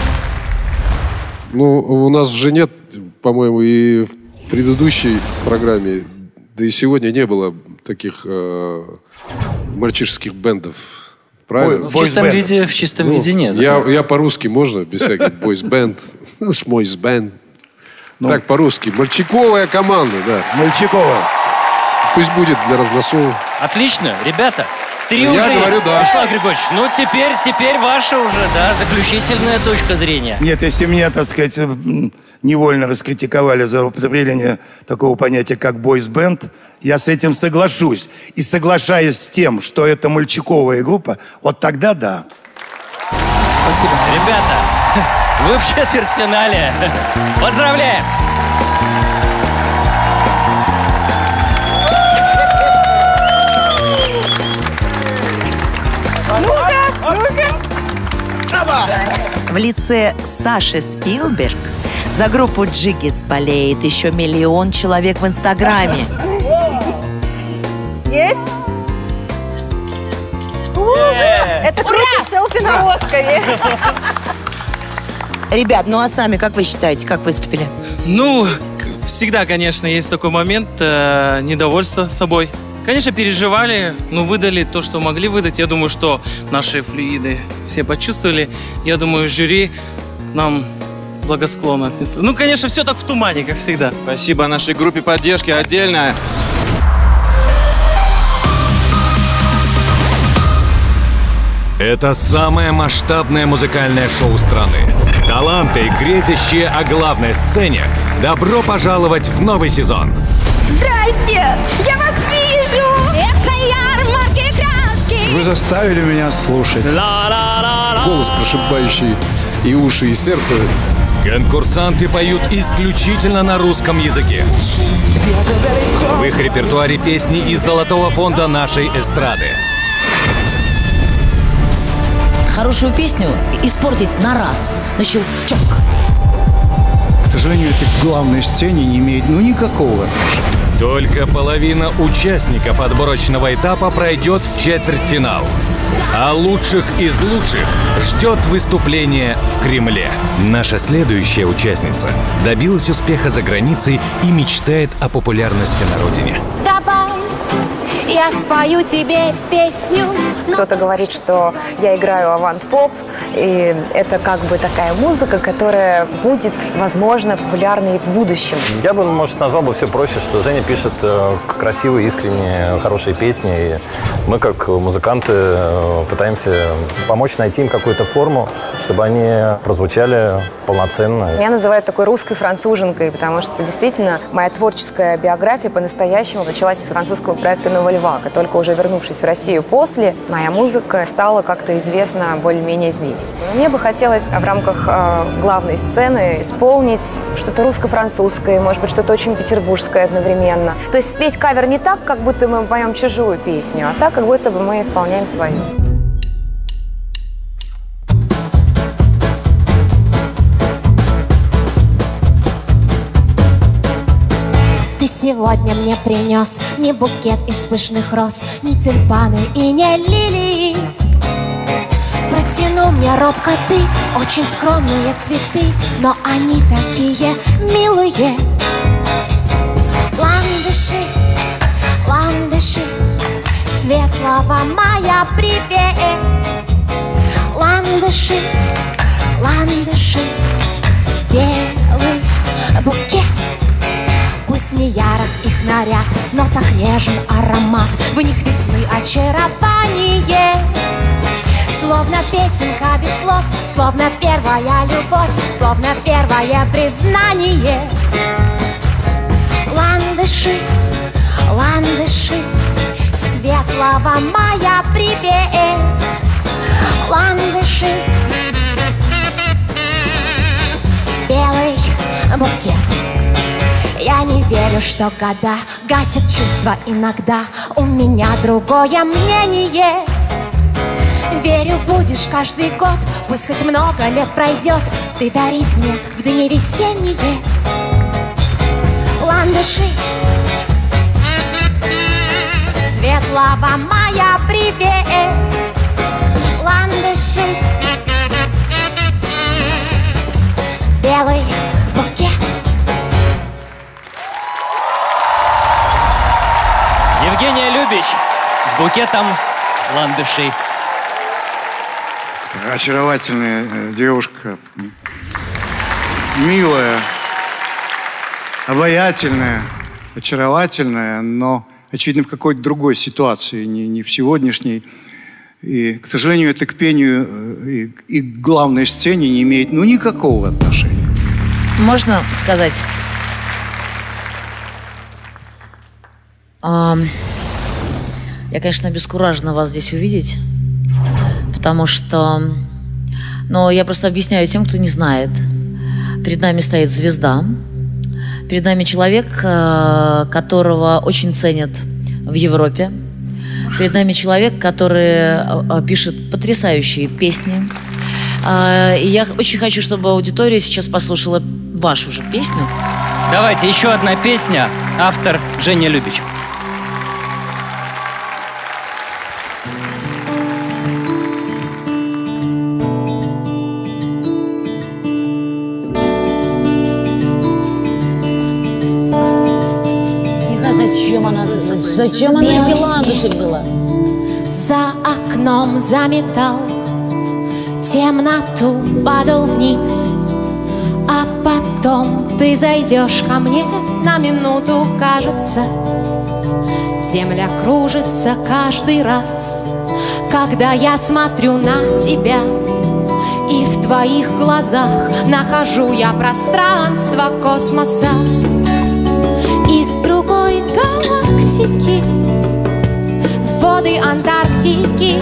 Ну, у нас уже нет, по-моему, и в предыдущей программе, да и сегодня не было таких э, мальчишеских бендов. Правильно? В чистом виде, в чистом ну, виде нет. Я, я по-русски можно, без всяких бойс-бенд, шмойс-бенд. Ну, так, по-русски. Мальчиковая команда, да. Мальчиковая. Пусть будет для разносов. Отлично, ребята. Три я уже. Говорю, да. Вячеслав Григорьевич, ну теперь, теперь ваша уже, да, заключительная точка зрения. Нет, если меня, так сказать, невольно раскритиковали за употребление такого понятия, как бойс-бенд, я с этим соглашусь. И соглашаясь с тем, что это мальчиковая группа, вот тогда да. Спасибо. Ребята, вы в четвертьфинале. Поздравляем! Ну-ка, ну-ка. В лице Саши Спилберг за группу Джиггитс болеет еще миллион человек в Инстаграме. Есть? Это круче селфи на Оскаре. Ребят, ну а сами, как вы считаете, как выступили? Ну, всегда, конечно, есть такой момент э, недовольства собой. Конечно, переживали, но выдали то, что могли выдать. Я думаю, что наши флюиды все почувствовали. Я думаю, жюри к нам благосклонно отнеслось. Ну, конечно, все так в тумане, как всегда. Спасибо нашей группе поддержки отдельно. Это самое масштабное музыкальное шоу страны. Таланты, грезящие о главной сцене, добро пожаловать в новый сезон. Здрасте! Я вас вижу! Это ярмарки краски! Вы заставили меня слушать. Голос, прошибающий и уши, и сердце. Конкурсанты поют исключительно на русском языке. В их репертуаре песни из золотого фонда нашей эстрады. Хорошую песню испортить на раз, на щелчок. К сожалению, это к главной сцене не имеет ну никакого отношения. Только половина участников отборочного этапа пройдет в четвертьфинал. А лучших из лучших ждет выступление в Кремле. Наша следующая участница добилась успеха за границей и мечтает о популярности на родине. Давай, я спою тебе песню. Кто-то говорит, что я играю авант-поп, и это как бы такая музыка, которая будет, возможно, популярной в будущем. Я бы, может, назвал бы все проще, что Женя пишет э, красивые, искренние, хорошие песни, и мы, как музыканты, э, пытаемся помочь найти им какую-то форму, чтобы они прозвучали полноценно. Меня называют такой русской француженкой, потому что действительно моя творческая биография по-настоящему началась с французского проекта «Нового льва», только уже вернувшись в Россию после, моя музыка стала как-то известна более-менее здесь. Мне бы хотелось в рамках э, главной сцены исполнить что-то русско-французское, может быть, что-то очень петербургское одновременно. То есть спеть кавер не так, как будто мы поем чужую песню, а так, как будто бы мы исполняем свою. Ты сегодня мне принес не букет из пышных роз, не тюльпаны и не лилии. Протянул мне робко ты очень скромные цветы, но они такие милые. Ландыши, ландыши, светлого мая привет. Ландыши, ландыши, белый букет. Пусть не ярок их наряд, но так нежен аромат. В них весны очарование. Словно песенка без слов, словно первая любовь, словно первое признание. Ландыши, ландыши, светлого мая привет. Ландыши, белый букет. Я не верю, что года гасят чувства иногда. У меня другое мнение. Верю, будешь каждый год, пусть хоть много лет пройдет, ты дарить мне в дни весенние. Ландыши, Евгения Любич с букетом ландышей. Очаровательная э, девушка, милая, обаятельная, очаровательная, но, очевидно, в какой-то другой ситуации, не, не в сегодняшней. И, к сожалению, это к пению и, и к главной сцене не имеет ну, никакого отношения. Можно сказать? А, я, конечно, обескуражена вас здесь увидеть, потому что... Но я просто объясняю тем, кто не знает. Перед нами стоит звезда. Перед нами человек, которого очень ценят в Европе. Перед нами человек, который пишет потрясающие песни. И я очень хочу, чтобы аудитория сейчас послушала вашу же песню. Давайте, еще одна песня. Автор Женя Любич. Зачем она, зачем она эти ландыши взяла? За окном заметал, темноту падал вниз, а потом ты зайдешь ко мне на минуту, кажется. Земля кружится каждый раз, когда я смотрю на тебя, и в твоих глазах нахожу я пространство космоса. Из другой галактики, воды Антарктики,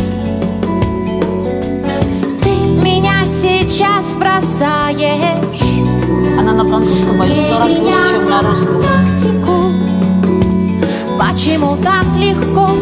ты меня сейчас бросаешь. Она на французском поет сто раз лучше, чем на русском. Галактику. Почему так легко,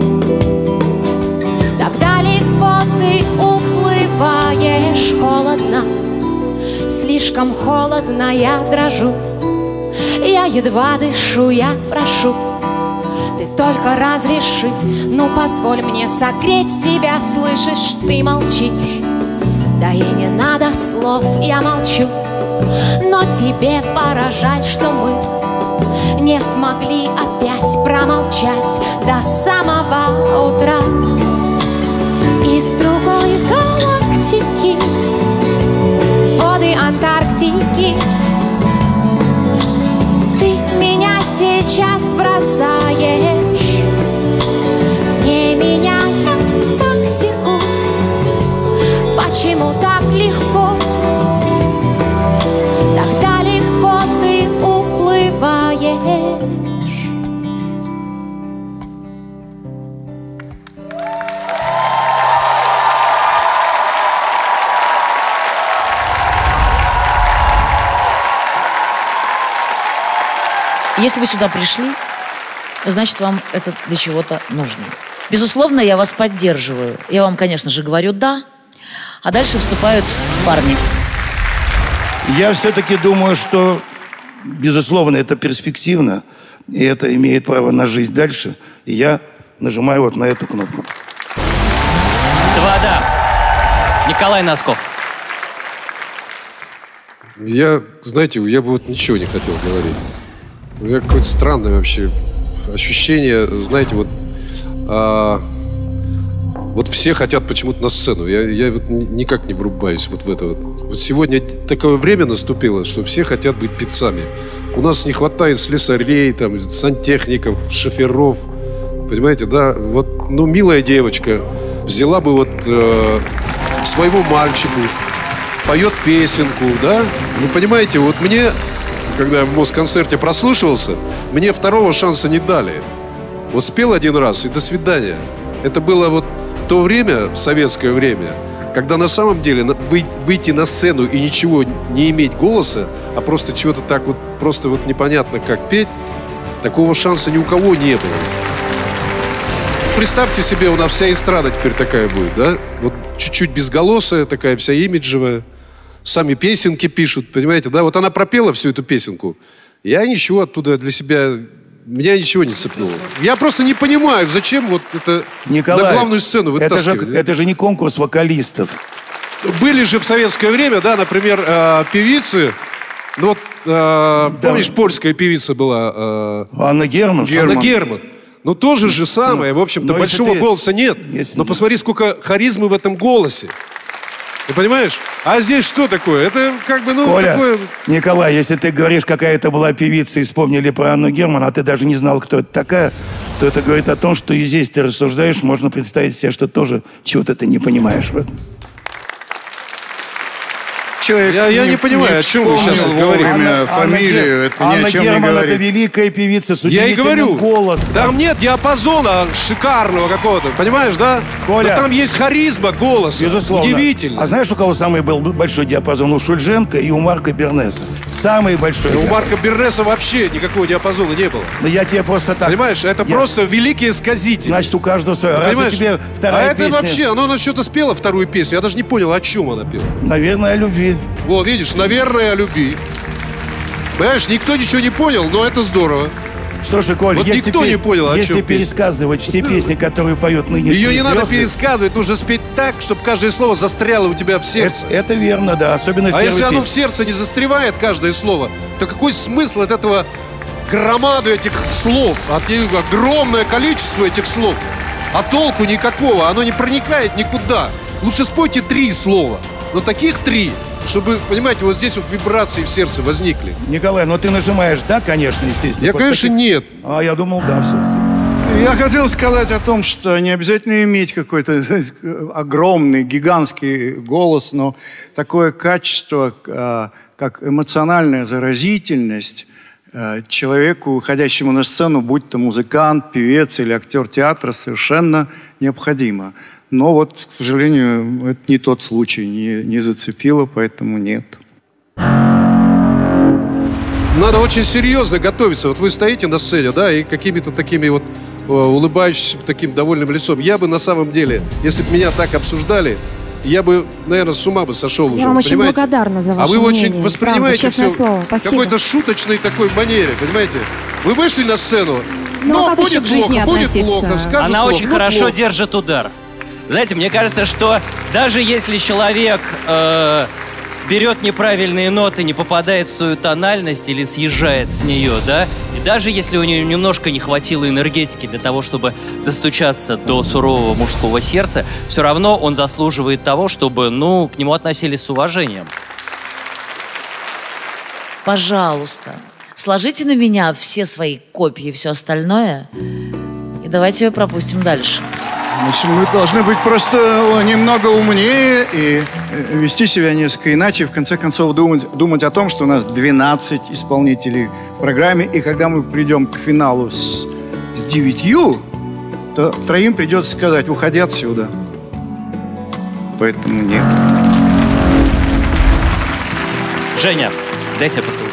так далеко ты уплываешь? Холодно, слишком холодно, я дрожу. Я едва дышу, я прошу, ты только разреши, ну позволь мне согреть тебя, слышишь, ты молчишь. Да и не надо слов, я молчу, но тебе пора, жаль, что мы не смогли опять промолчать до самого утра. Из другой галактики, воды Антарктики, сейчас бросаешь, не меняя тактику. Почему так легко, так далеко ты уплываешь? Если вы сюда пришли, значит, вам это для чего-то нужно. Безусловно, я вас поддерживаю. Я вам, конечно же, говорю «да», а дальше вступают парни. Я все-таки думаю, что, безусловно, это перспективно, и это имеет право на жизнь дальше. И я нажимаю вот на эту кнопку. Два «да». Николай Носков. Я, знаете, я бы вот ничего не хотел говорить. У меня какое-то странное вообще ощущение, знаете, вот, а, вот все хотят почему-то на сцену. Я, я вот никак не врубаюсь вот в это вот. Вот сегодня такое время наступило, что все хотят быть певцами. У нас не хватает слесарей, там, сантехников, шоферов, понимаете, да? Вот, ну, милая девочка взяла бы вот э, своему мальчику, поет песенку, да? Вы понимаете, вот мне... Когда я в Москонцерте прослушивался, мне второго шанса не дали. Вот спел один раз, и до свидания. Это было вот то время, советское время, когда на самом деле выйти на сцену и ничего не иметь голоса, а просто чего-то так вот, просто вот непонятно как петь, такого шанса ни у кого не было. Представьте себе, у нас вся эстрада теперь такая будет, да? Вот чуть-чуть безголосая, такая вся имиджевая. Сами песенки пишут, понимаете, да? Вот она пропела всю эту песенку. Я ничего оттуда для себя... Меня ничего не цепнуло. Я просто не понимаю, зачем вот это Николай, на главную сцену вытаскивать. Это же, это же не конкурс вокалистов. Были же в советское время, да, например, э, певицы. Ну вот, э, да. Помнишь, польская певица была? Э, Анна Герман. Анна Герман. Ну, тоже же самое. В общем-то, большого ты... голоса нет. Если но нет. Посмотри, сколько харизмы в этом голосе. Ты понимаешь? А здесь что такое? Это как бы, ну, Коля, такое... Николай, если ты говоришь, какая это была певица, и вспомнили про Анну Герман, а ты даже не знал, кто это такая, то это говорит о том, что и здесь ты рассуждаешь, можно представить себе, что тоже чего-то ты не понимаешь в этом. Человек я, я не, не понимаю, не о чем вы сейчас говорите. Анна, фамилию, Анна, это Анна ни о чем Герман, не говорит. это великая певица с удивительным я и говорю, голосом. Там нет диапазона шикарного какого-то, понимаешь, да? Коля, но там есть харизма голоса. Безусловно. Удивительно. А знаешь, у кого самый был большой диапазон? У Шульженко и у Марка Бернеса. Самый большой. У Марка Бернеса вообще никакого диапазона не было. Но я тебе просто так... Понимаешь, это я... просто великие сказители. Значит, у каждого свое. Разве тебе вторая а песня... это вообще, ну, она что-то спела вторую песню, я даже не понял, о чем она пела. Наверное, о любви. Вот, видишь, наверное, о любви. Понимаешь, никто ничего не понял, но это здорово. Слушай, Коль, вот если никто пе- не понял, о если чем пересказывать все песни, которые поют нынешние Ее не звезды, надо пересказывать, нужно спеть так, чтобы каждое слово застряло у тебя в сердце. Это, это верно, да, особенно в А первой если песне. оно в сердце не застревает, каждое слово, то какой смысл от этого громады этих слов, от огромное количество этих слов, а толку никакого, оно не проникает никуда. Лучше спойте три слова, но таких три, чтобы, понимаете, вот здесь вот вибрации в сердце возникли. Николай, ну ты нажимаешь «да», конечно, естественно. Я, конечно, таких... нет. А я думал, да, все-таки. Я хотел сказать о том, что не обязательно иметь какой-то огромный, гигантский голос, но такое качество, как эмоциональная заразительность, человеку, выходящему на сцену, будь то музыкант, певец или актер театра, совершенно необходимо. Но вот, к сожалению, это не тот случай, не, не зацепило, поэтому нет. Надо очень серьезно готовиться. Вот вы стоите на сцене, да, и какими-то такими вот улыбающимся, таким довольным лицом. Я бы на самом деле, если бы меня так обсуждали, я бы, наверное, с ума бы сошел уже. Я вам очень понимаете? благодарна за ваше А вы мнение. очень воспринимаете Правда, все в какой-то шуточной такой манере, понимаете? Вы вышли на сцену, ну, но а как будет еще к жизни плохо, будет относиться? плохо, скажут Она плохо, очень ну, хорошо плохо. держит удар. Знаете, мне кажется, что даже если человек э, берет неправильные ноты, не попадает в свою тональность или съезжает с нее, да, и даже если у нее немножко не хватило энергетики для того, чтобы достучаться до сурового мужского сердца, все равно он заслуживает того, чтобы, ну, к нему относились с уважением. Пожалуйста, сложите на меня все свои копии и все остальное, и давайте ее пропустим дальше. Значит, мы должны быть просто немного умнее и вести себя несколько иначе. В конце концов, думать, думать о том, что у нас двенадцать исполнителей в программе. И когда мы придем к финалу с, с девятью, то троим придется сказать: уходи отсюда. Поэтому нет. Женя, дайте поцелуй.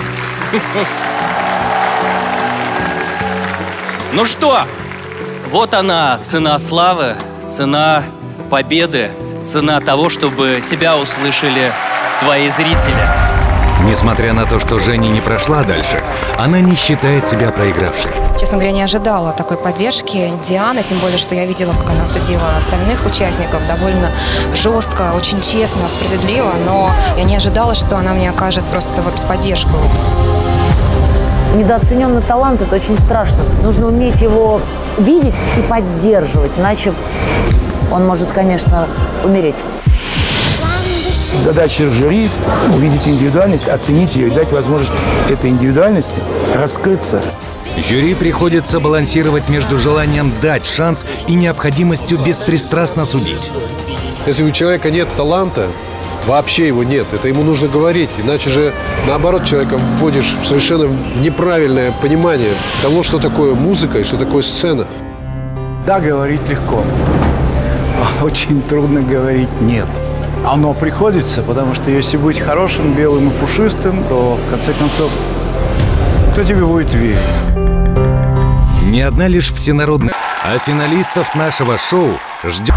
Ну что? Вот она, цена славы, цена победы, цена того, чтобы тебя услышали твои зрители. Несмотря на то, что Женя не прошла дальше, она не считает себя проигравшей. Честно говоря, не ожидала такой поддержки Дианы, тем более, что я видела, как она судила остальных участников довольно жестко, очень честно, справедливо, но я не ожидала, что она мне окажет просто вот поддержку. Недооцененный талант – это очень страшно. Нужно уметь его видеть и поддерживать, иначе он может, конечно, умереть. Задача жюри – увидеть индивидуальность, оценить ее и дать возможность этой индивидуальности раскрыться. Жюри приходится балансировать между желанием дать шанс и необходимостью беспристрастно судить. Если у человека нет таланта, вообще его нет. Это ему нужно говорить. Иначе же, наоборот, человека вводишь в совершенно неправильное понимание того, что такое музыка и что такое сцена. Да, говорить легко. Очень трудно говорить «нет». Оно приходится, потому что если быть хорошим, белым и пушистым, то, в конце концов, кто тебе будет верить? Не одна лишь всенародная, а финалистов нашего шоу ждет...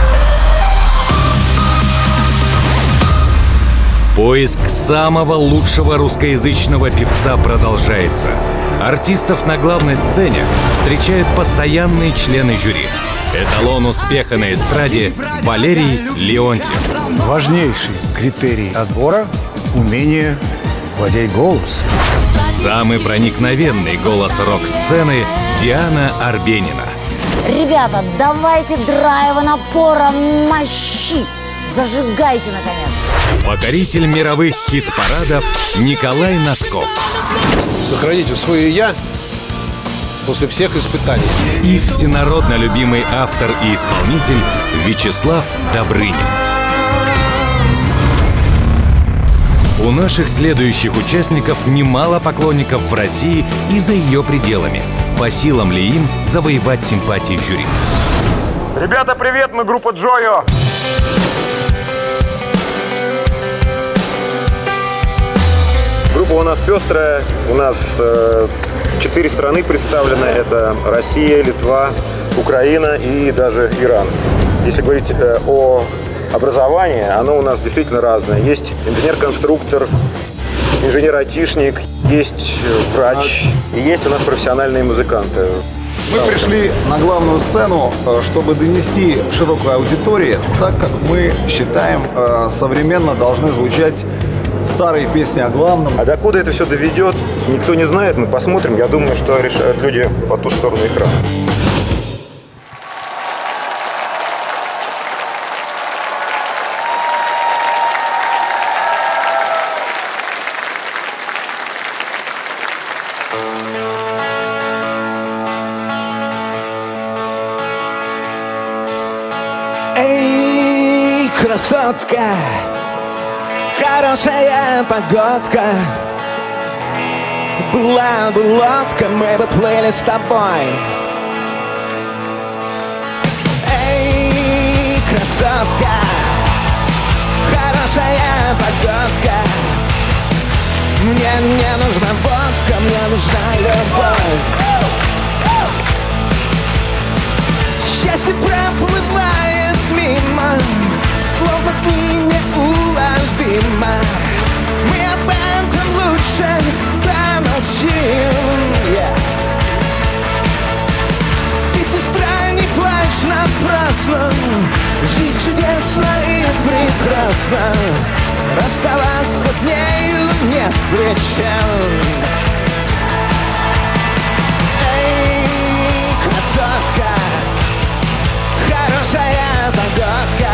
Поиск самого лучшего русскоязычного певца продолжается. Артистов на главной сцене встречают постоянные члены жюри. Эталон успеха на эстраде Валерий Леонтьев. Важнейший критерий отбора – умение владеть голосом. Самый проникновенный голос рок-сцены Диана Арбенина. Ребята, давайте драйва, напора, мощи. Зажигайте, наконец. Покоритель мировых хит-парадов Николай Носков. Сохраните свое «я» после всех испытаний. И всенародно любимый автор и исполнитель Вячеслав Добрынин. У наших следующих участников немало поклонников в России и за ее пределами. По силам ли им завоевать симпатии жюри? Ребята, привет, мы группа Джойо. Группа у нас пестрая, у нас э, четыре страны представлены. Это Россия, Литва, Украина и даже Иран. Если говорить э, о образовании, оно у нас действительно разное. Есть инженер-конструктор, инженер-айтишник, есть врач и есть у нас профессиональные музыканты. Мы пришли на главную сцену, чтобы донести широкой аудитории так, как мы считаем, современно должны звучать старые песни о главном. А докуда это все доведет, никто не знает. Мы посмотрим. Я думаю, что решают люди по ту сторону экрана. Эй, красотка, хорошая погодка. Была бы лодка, мы бы плыли с тобой. Эй, красотка, хорошая погодка. Мне не нужна водка, мне нужна любовь. Счастье проплывает мимо, словно и неуловимо. Мы об этом лучше помолчим, yeah. Ты, сестра, не плачь напрасно. Жизнь чудесна и прекрасна. Расставаться с нею нет причин. Эй, красотка, хорошая погодка.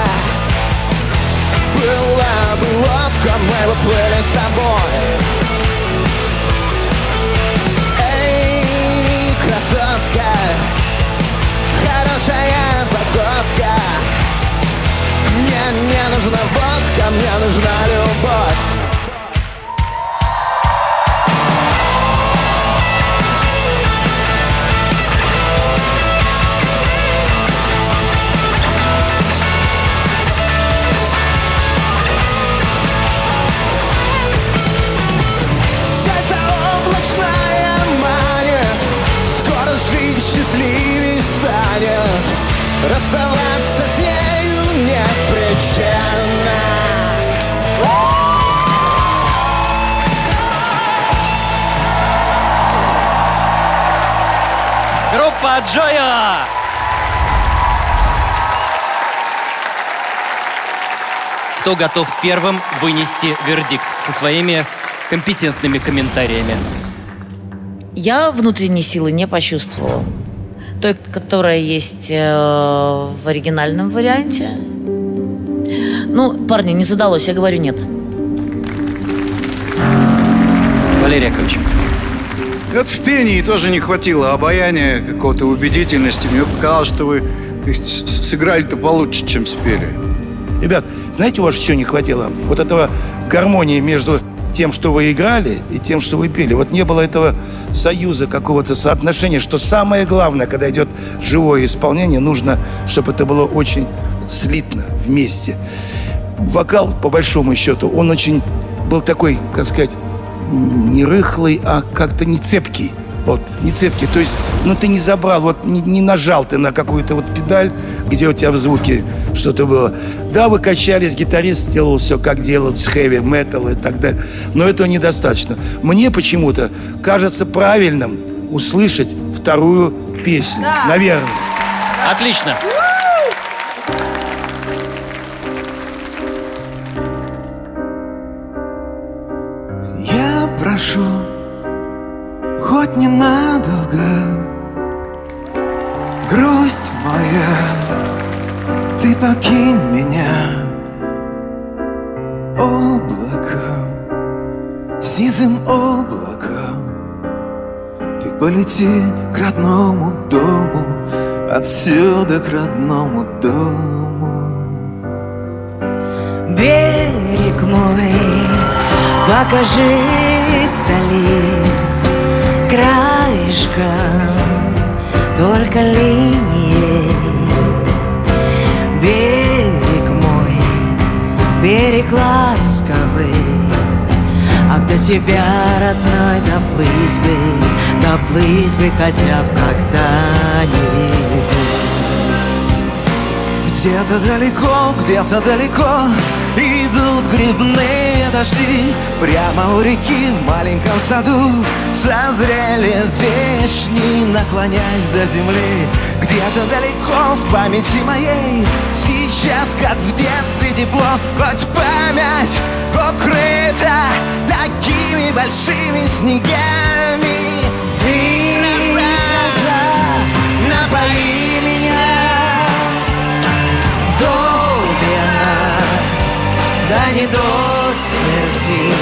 Была бы лодка, мы бы плыли с тобой. Эй, красотка, хорошая погодка. Мне не нужна водка, мне нужна любовь. Счастливее станет. Расставаться с нею нет причины. Группа Джойо! Кто готов первым вынести вердикт со своими компетентными комментариями? Я внутренней силы не почувствовала. Той, которая есть э, в оригинальном варианте. Ну, парни, не задалось, я говорю нет. Валерий Яковлевич. Вот в пении тоже не хватило обаяния, какого-то убедительности. Мне показалось, что вы сыграли-то получше, чем спели. Ребят, знаете, у вас что не хватило? Вот этого гармонии между тем, что вы играли, и тем, что вы пели. Вот не было этого союза, какого-то соотношения, что самое главное, когда идет живое исполнение, нужно, чтобы это было очень слитно, вместе. Вокал, по большому счету, он очень был такой, как сказать, не рыхлый, а как-то не цепкий. Вот, не цепкий. То есть, ну, ты не забрал, вот не, не нажал ты на какую-то вот педаль, где у тебя в звуке что-то было. Да, вы качались, гитарист сделал все, как делают с хэви, метал и так далее. Но этого недостаточно. Мне почему-то кажется правильным услышать вторую песню. Да. Наверное. Отлично. Я прошу ненадолго. Грусть моя, ты покинь меня облаком, сизым облаком. Ты полети к родному дому, отсюда к родному дому. Берег мой, покажись вдали краешком, только линией. Берег мой, берег ласковый, ах, до тебя, родной, доплыть бы, доплыть бы хотя бы когда-нибудь. Где-то далеко, где-то далеко идут грибные дожди. Прямо у реки в маленьком саду созрели вишни, наклоняясь до земли. Где-то далеко в памяти моей сейчас, как в детстве, тепло, хоть память укрыта такими большими снегами. Ты назад, напои меня долбина, да не до смерти.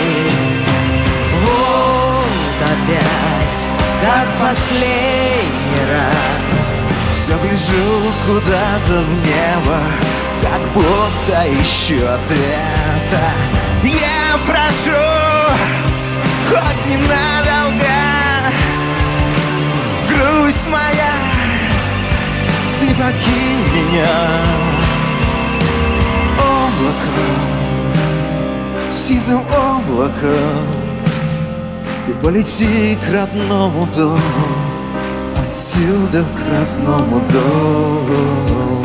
Вот опять, как в последний раз, все гляжу куда-то в небо, как будто ищу ответа. Я прошу, хоть ненадолго, грусть моя, ты покинь меня облаком, сизым облаком. Ты полети к родному дому, отсюда к родному дому.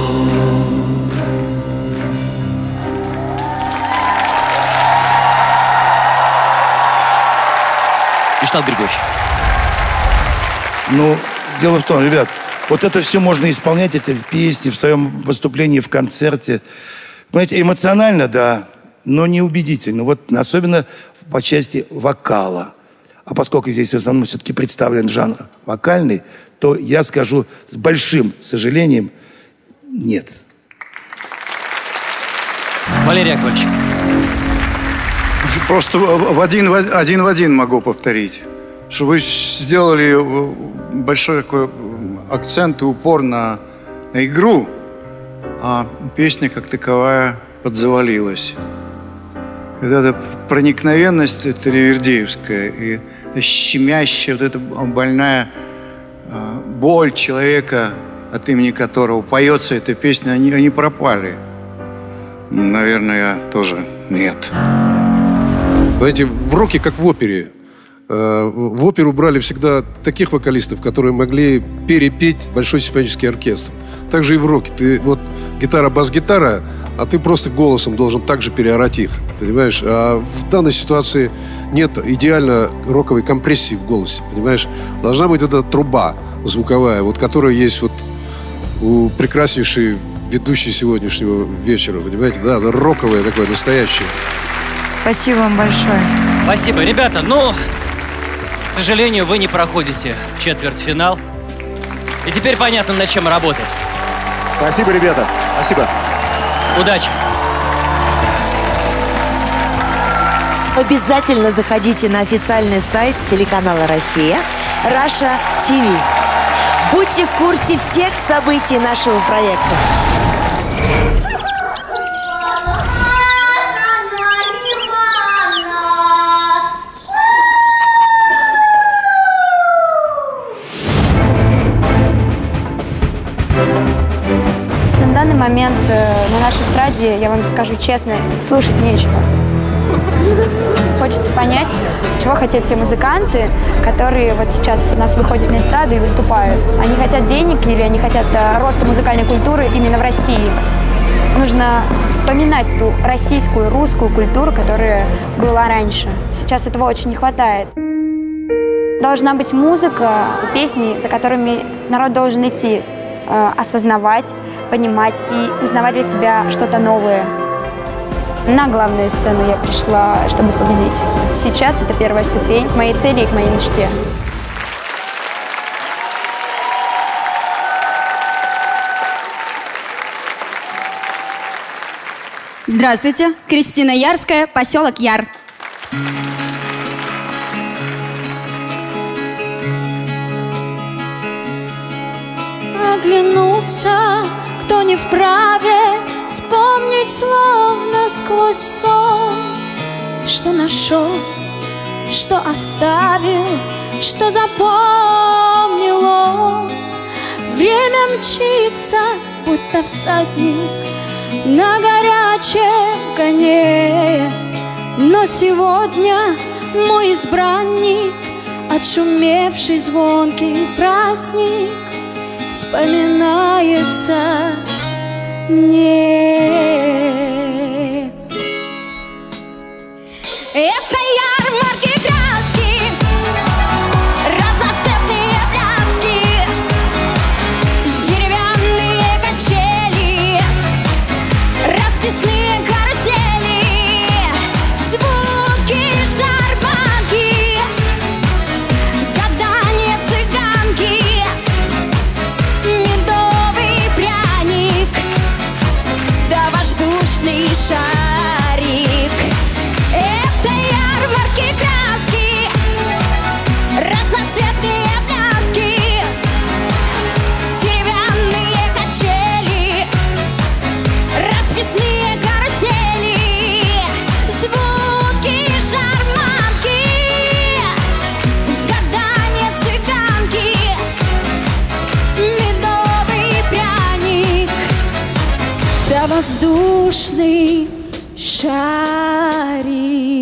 Вячеслав Григорьевич. Ну, дело в том, ребят, вот это все можно исполнять, эти песни в своем выступлении, в концерте. Понимаете, эмоционально, да, но не убедительно. Вот особенно по части вокала. А поскольку здесь в основном все-таки представлен жанр вокальный, то я скажу с большим сожалением нет. Валерий Яковлевич. Просто в один, в один в один могу повторить. Что вы сделали большой такой акцент и упор на, на игру, а песня как таковая подзавалилась. Вот эта проникновенность, это ривердеевская, и щемящая, вот эта больная э, боль человека, от имени которого поется эта песня, они, они пропали. Наверное, я тоже нет. Знаете, в роке, как в опере. В оперу брали всегда таких вокалистов, которые могли перепеть большой симфонический оркестр. Также и в роке. Ты вот гитара, бас-гитара, а ты просто голосом должен также переорать их. Понимаешь? А в данной ситуации нет идеально роковой компрессии в голосе. Понимаешь? Должна быть эта труба звуковая, вот которая есть вот у прекраснейшей ведущей сегодняшнего вечера. Понимаете? Да, роковая такое, настоящее. Спасибо вам большое. Спасибо. Ребята, ну, к сожалению, вы не проходите четвертьфинал. И теперь понятно, над чем работать. Спасибо, ребята. Спасибо. Удачи. Обязательно заходите на официальный сайт телеканала «Россия» Раша ти ви. Будьте в курсе всех событий нашего проекта. На данный момент э, на нашей эстраде, я вам скажу честно, слушать нечего. Хочется понять, чего хотят те музыканты, которые вот сейчас у нас выходят на эстраду и выступают. Они хотят денег или они хотят э, роста музыкальной культуры именно в России? Нужно вспоминать ту российскую, русскую культуру, которая была раньше. Сейчас этого очень не хватает. Должна быть музыка, песни, за которыми народ должен идти, э, осознавать, понимать и узнавать для себя что-то новое. На главную сцену я пришла, чтобы победить. Сейчас это первая ступень к моей цели и к моей мечте. Здравствуйте, Кристина Ярская, поселок Яр. Оглянуться, кто не вправе, вспомнить словно сквозь сон, что нашел, что оставил, что запомнил он. Время мчится, будто всадник на горячем коне, но сегодня мой избранник, отшумевший звонкий праздник, вспоминается мне. Это ярмарки краски, разноцветные пляски, деревянные качели, расписные карусели, звуки шарманки, гадание цыганки, медовый пряник, да воздушный шарик. Это ярмарки краски, разноцветные пляски, деревянные качели, расписные карусели, звуки шарманки, гадание цыганки, медовый пряник, да воздушный шарик.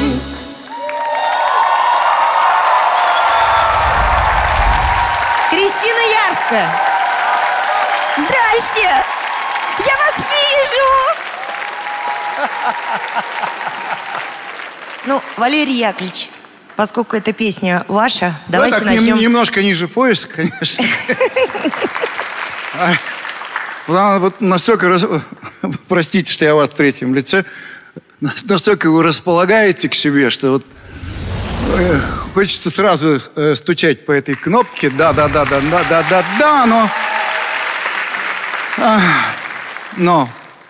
Кристина Ярская. Здрасте! Я вас вижу! Ну, Валерий Яковлевич, поскольку эта песня ваша, Ну, давайте так, нем- начнем. немножко ниже пояса, конечно. А, потому Вот настолько, рас- простите, что я вас в третьем лице, нас- настолько вы располагаете к себе, что вот э, хочется сразу э, стучать по этой кнопке. Да, да, да, да, да, да, да, да, но... а, Но...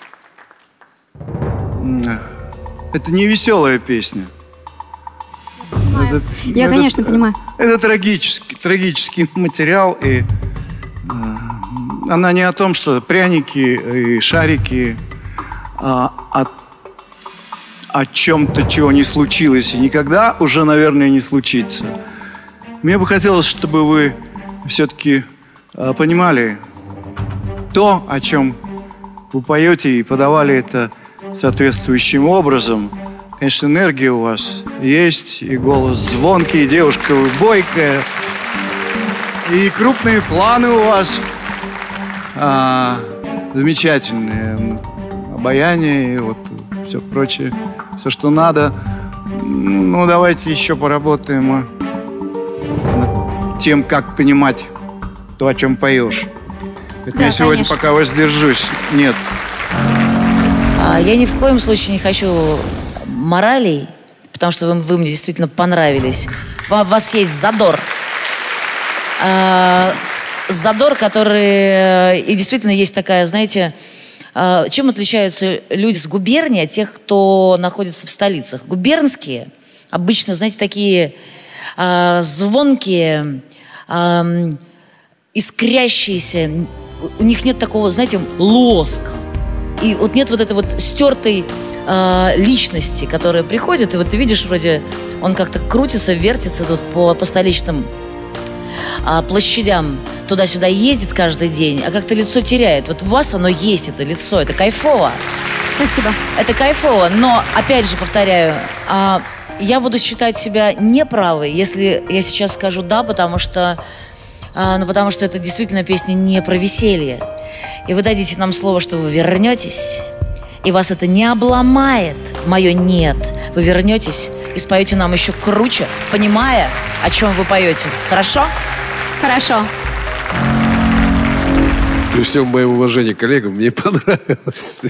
м, Это не веселая песня. Это- Я, это- конечно, понимаю. Это трагический, трагический материал, и э, она не о том, что пряники и шарики, а о, о чем-то, чего не случилось и никогда уже, наверное, не случится. Мне бы хотелось, чтобы вы все-таки э, понимали то, о чем вы поете, и подавали это соответствующим образом. Конечно, энергия у вас есть, и голос звонкий, и девушка вы бойкая, и крупные планы у вас а, замечательные, обаяние и вот все прочее, все, что надо. Ну, давайте еще поработаем а, над тем, как понимать то, о чем поешь. Это Да, я сегодня конечно. пока воздержусь. Нет. А, Я ни в коем случае не хочу моралей, потому что вы, вы мне действительно понравились. Ва- У вас есть задор. А, задор, который... э, И действительно есть такая, знаете... а, Чем отличаются люди с губернии от тех, кто находится в столицах? Губернские обычно, знаете, такие а, звонкие, ам, искрящиеся. У них нет такого, знаете, лоска. И вот нет вот этой вот стертой э, личности, которая приходит, и вот ты видишь, вроде он как-то крутится, вертится тут по, по столичным э, площадям, туда-сюда ездит каждый день, а как-то лицо теряет. Вот у вас оно есть, это лицо, это кайфово. Спасибо. Это кайфово, но, опять же, повторяю, э, я буду считать себя неправой, если я сейчас скажу «да», потому что, э, ну, потому что это действительно песня не про веселье. И вы дадите нам слово, что вы вернетесь, и вас это не обломает. Мое «нет». Вы вернетесь и споете нам еще круче, понимая, о чем вы поете. Хорошо? Хорошо. При всем моем уважении к коллегам, мне понравилось.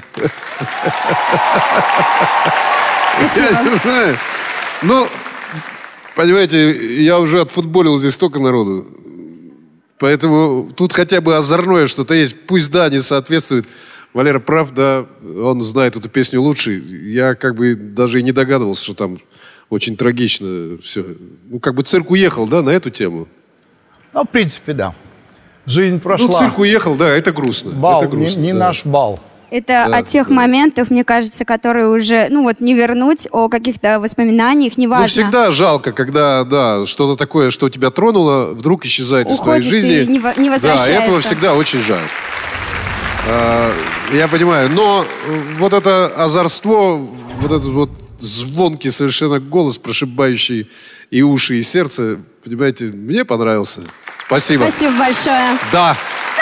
Я не знаю. Ну, понимаете, я уже отфутболил здесь столько народу. Поэтому тут хотя бы озорное что-то есть. Пусть, да, не соответствует Валера прав, да, он знает эту песню лучше. Я как бы даже и не догадывался, что там очень трагично все. Ну, как бы цирк уехал, да, на эту тему? Ну, в принципе, да. Жизнь прошла. Ну, цирк уехал, да, это грустно. Бал, это грустно, не, не да. наш бал. Это Да, о тех да. моментах, мне кажется, которые уже, ну вот, не вернуть, о каких-то воспоминаниях, неважно. Ну, всегда жалко, когда, да, что-то такое, что тебя тронуло, вдруг исчезает из твоей Уходит жизни. и не во- не Да, возвращается. этого всегда очень жаль. А, я понимаю, но вот это озорство, вот этот вот звонкий совершенно голос, прошибающий и уши, и сердце, понимаете, мне понравился. Спасибо. Спасибо большое. Да.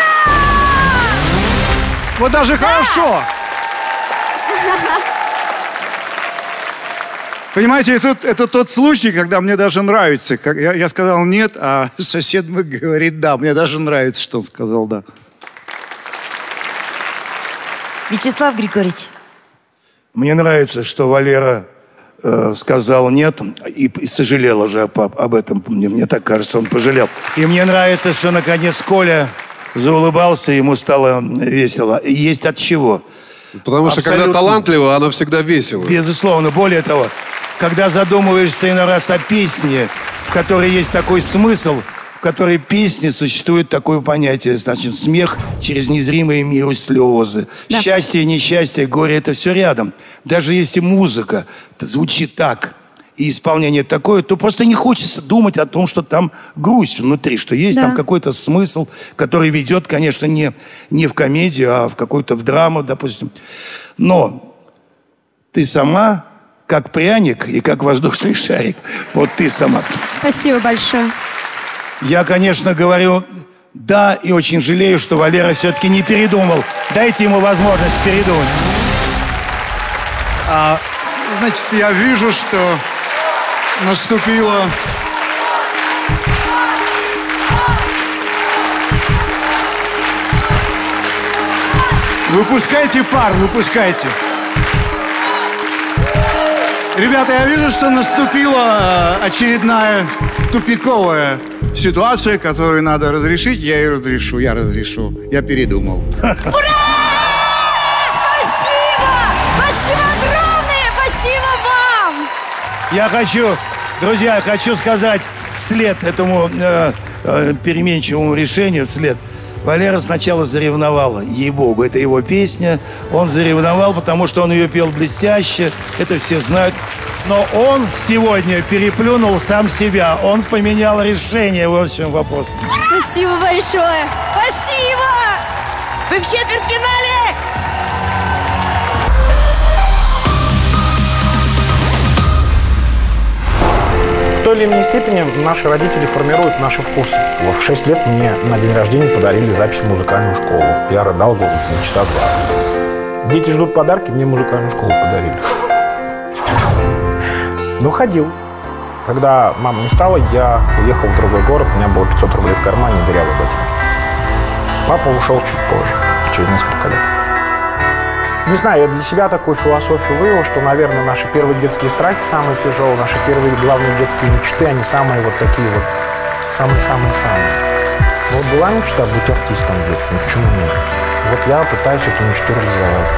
Вот даже хорошо. Понимаете, это, это тот случай, когда мне даже нравится. Как я, я сказал нет, а сосед мой говорит да. Мне даже нравится, что он сказал да. Вячеслав Григорьевич. Мне нравится, что Валера э, сказал нет и, и сожалел уже об, об этом. Мне, мне так кажется, он пожалел. И мне нравится, что наконец Коля заулыбался, ему стало весело. И есть от чего. Потому что Абсолютно. когда талантливо, оно всегда весело. Безусловно. Более того, когда задумываешься иной раз о песне, в которой есть такой смысл, в которой песне существует такое понятие, значит, смех через незримые миру слезы. Да. Счастье, несчастье, горе – это все рядом. Даже если музыка звучит так, и исполнение такое, то просто не хочется думать о том, что там грусть внутри, что есть Да. там какой-то смысл, который ведет, конечно, не, не в комедию, а в какую-то в драму, допустим. Но ты сама, как пряник и как воздушный шарик. Вот ты сама. Спасибо большое. Я, конечно, говорю да, и очень жалею, что Валера все-таки не передумал. Дайте ему возможность передумать. А, значит, я вижу, что наступило... Выпускайте пар, выпускайте. Ребята, я вижу, что наступила э, очередная тупиковая ситуация, которую надо разрешить. Я ее разрешу, я разрешу. Я передумал. Спасибо! Спасибо огромное! Спасибо вам! Я хочу, друзья, я хочу сказать вслед этому э, э, переменчивому решению, вслед. Валера сначала заревновала, ей-богу, это его песня. Он заревновал, потому что он ее пел блестяще, это все знают. Но он сегодня переплюнул сам себя. Он поменял решение, вот в чем вопрос. Спасибо большое! Спасибо! Вы в четвертьфинале! В той или иной степени наши родители формируют наши вкусы. Вот в шесть лет мне на день рождения подарили запись в музыкальную школу. Я рыдал, говорю, часа два. Дети ждут подарки, мне музыкальную школу подарили. Ну, ходил. Когда мама не стала, я уехал в другой город, у меня было пятьсот рублей в кармане, дырявый ботинок. Папа ушел чуть позже, через несколько лет. Не знаю, я для себя такую философию вывел, что, наверное, наши первые детские страхи самые тяжелые, наши первые главные детские мечты, они самые вот такие вот, самые-самые-самые. Вот была мечта быть артистом в детстве, ну почему нет? Вот я пытаюсь эту мечту реализовать.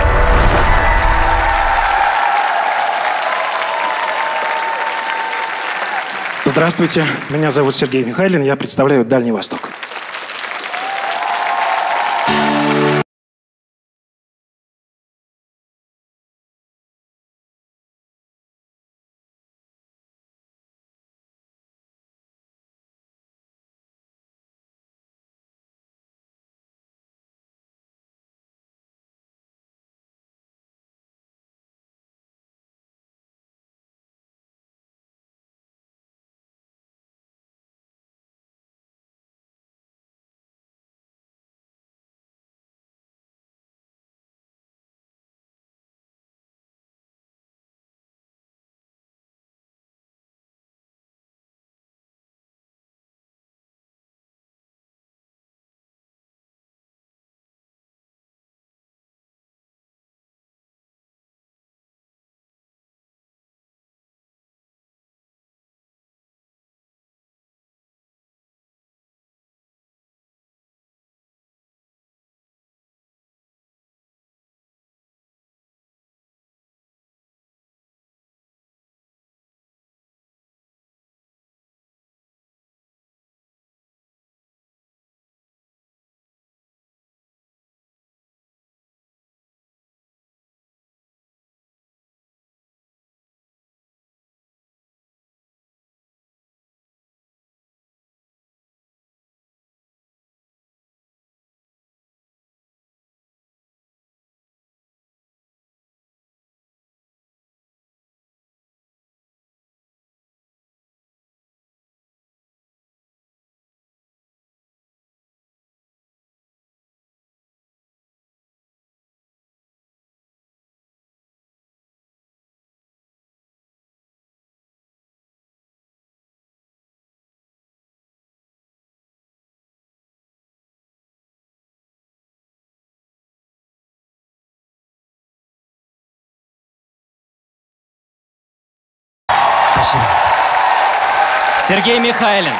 Здравствуйте, меня зовут Сергей Михайлин, я представляю Дальний Восток. Сергей Михайлин.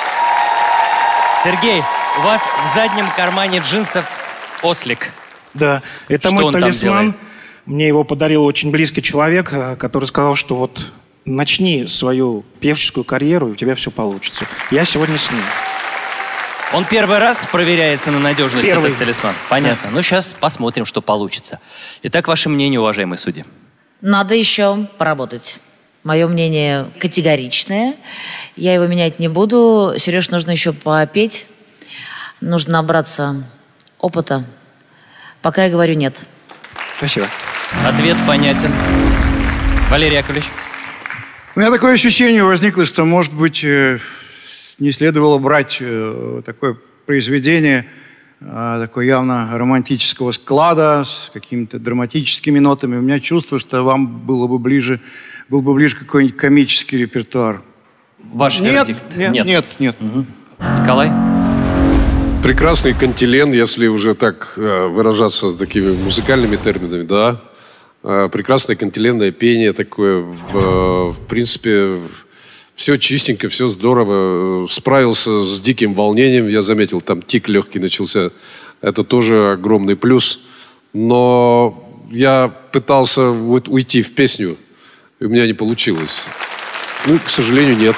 Сергей, у вас в заднем кармане джинсов ослик. Да, это Что мой он там талисман. делает? Мне его подарил очень близкий человек, э, который сказал, что вот начни свою певческую карьеру, и у тебя все получится. Я сегодня с ним. Он первый раз проверяется на надежность, Первый. этот талисман. Понятно. Ну, сейчас посмотрим, что получится. Итак, ваше мнение, уважаемые судьи. Надо еще поработать. Мое мнение категоричное. Я его менять не буду. Сереж, нужно еще попеть. Нужно набраться опыта. Пока я говорю нет. Спасибо. Ответ понятен. Валерий Яковлевич. У меня такое ощущение возникло, что, может быть, э, не следовало брать э, такое произведение э, такое явно романтического склада с какими-то драматическими нотами. У меня чувство, что вам было бы ближе, был бы ближе какой-нибудь комический репертуар. Ваш нет, вердикт? нет, нет, нет, нет. Угу. Николай? Прекрасный кантилен, если уже так э, выражаться такими музыкальными терминами, да. Э, прекрасное кантиленное пение такое. В, э, в принципе, все чистенько, все здорово. Справился с диким волнением. Я заметил, там тик легкий начался. Это тоже огромный плюс. Но я пытался вот уйти в песню, и у меня не получилось. Ну, к сожалению, нет.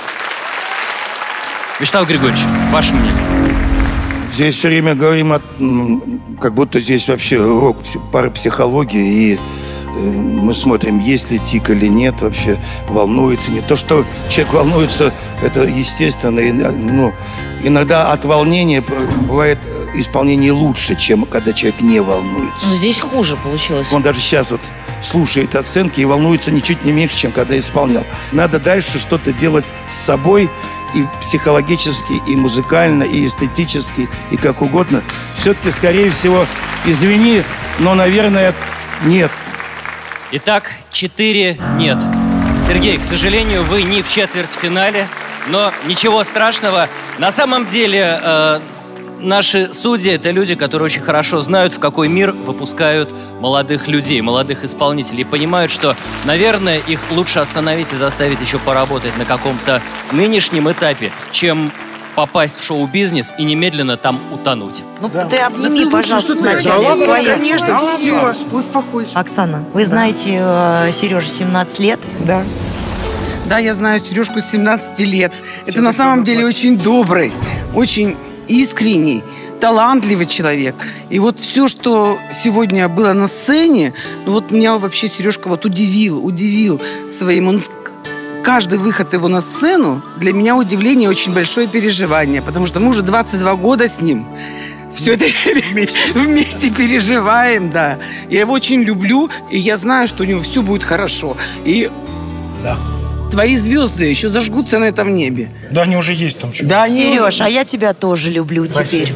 Вячеслав Григорьевич, ваше мнение? Здесь все время говорим, о, м, как будто здесь вообще урок пси- парапсихологии, и э, мы смотрим, есть ли тик или нет вообще, волнуется, не то, что человек волнуется, это естественно, и, ну, иногда от волнения бывает исполнение лучше, чем когда человек не волнуется. Но здесь хуже получилось. Он даже сейчас вот слушает оценки и волнуется ничуть не меньше, чем когда исполнял. Надо дальше что-то делать с собой, и психологически, и музыкально, и эстетически, и как угодно. Все-таки, скорее всего, извини, но, наверное, нет. Итак, четыре нет. Сергей, к сожалению, вы не в четвертьфинале, но ничего страшного. На самом деле, э, наши судьи — это люди, которые очень хорошо знают, в какой мир выпускают молодых людей, молодых исполнителей, и понимают, что, наверное, их лучше остановить и заставить еще поработать на каком-то нынешнем этапе, чем попасть в шоу-бизнес и немедленно там утонуть. Ну, ты обними, пожалуйста, вначале свою. Конечно, все, успокойся. Оксана, вы знаете э, Сереже семнадцать лет? Да. Да, я знаю Сережку с семнадцати лет. Это на самом деле очень добрый, очень искренний, талантливый человек. И вот все, что сегодня было на сцене, ну вот меня вообще Сережка вот удивил, удивил своим. Он, каждый выход его на сцену для меня удивление, очень большое переживание, потому что мы уже двадцать два года с ним. Все это вместе. вместе переживаем, да. Я его очень люблю, и я знаю, что у него все будет хорошо. И да. Твои звезды еще зажгутся на этом небе. Да, они уже есть там. Да, они... Сереж, а я тебя тоже люблю теперь.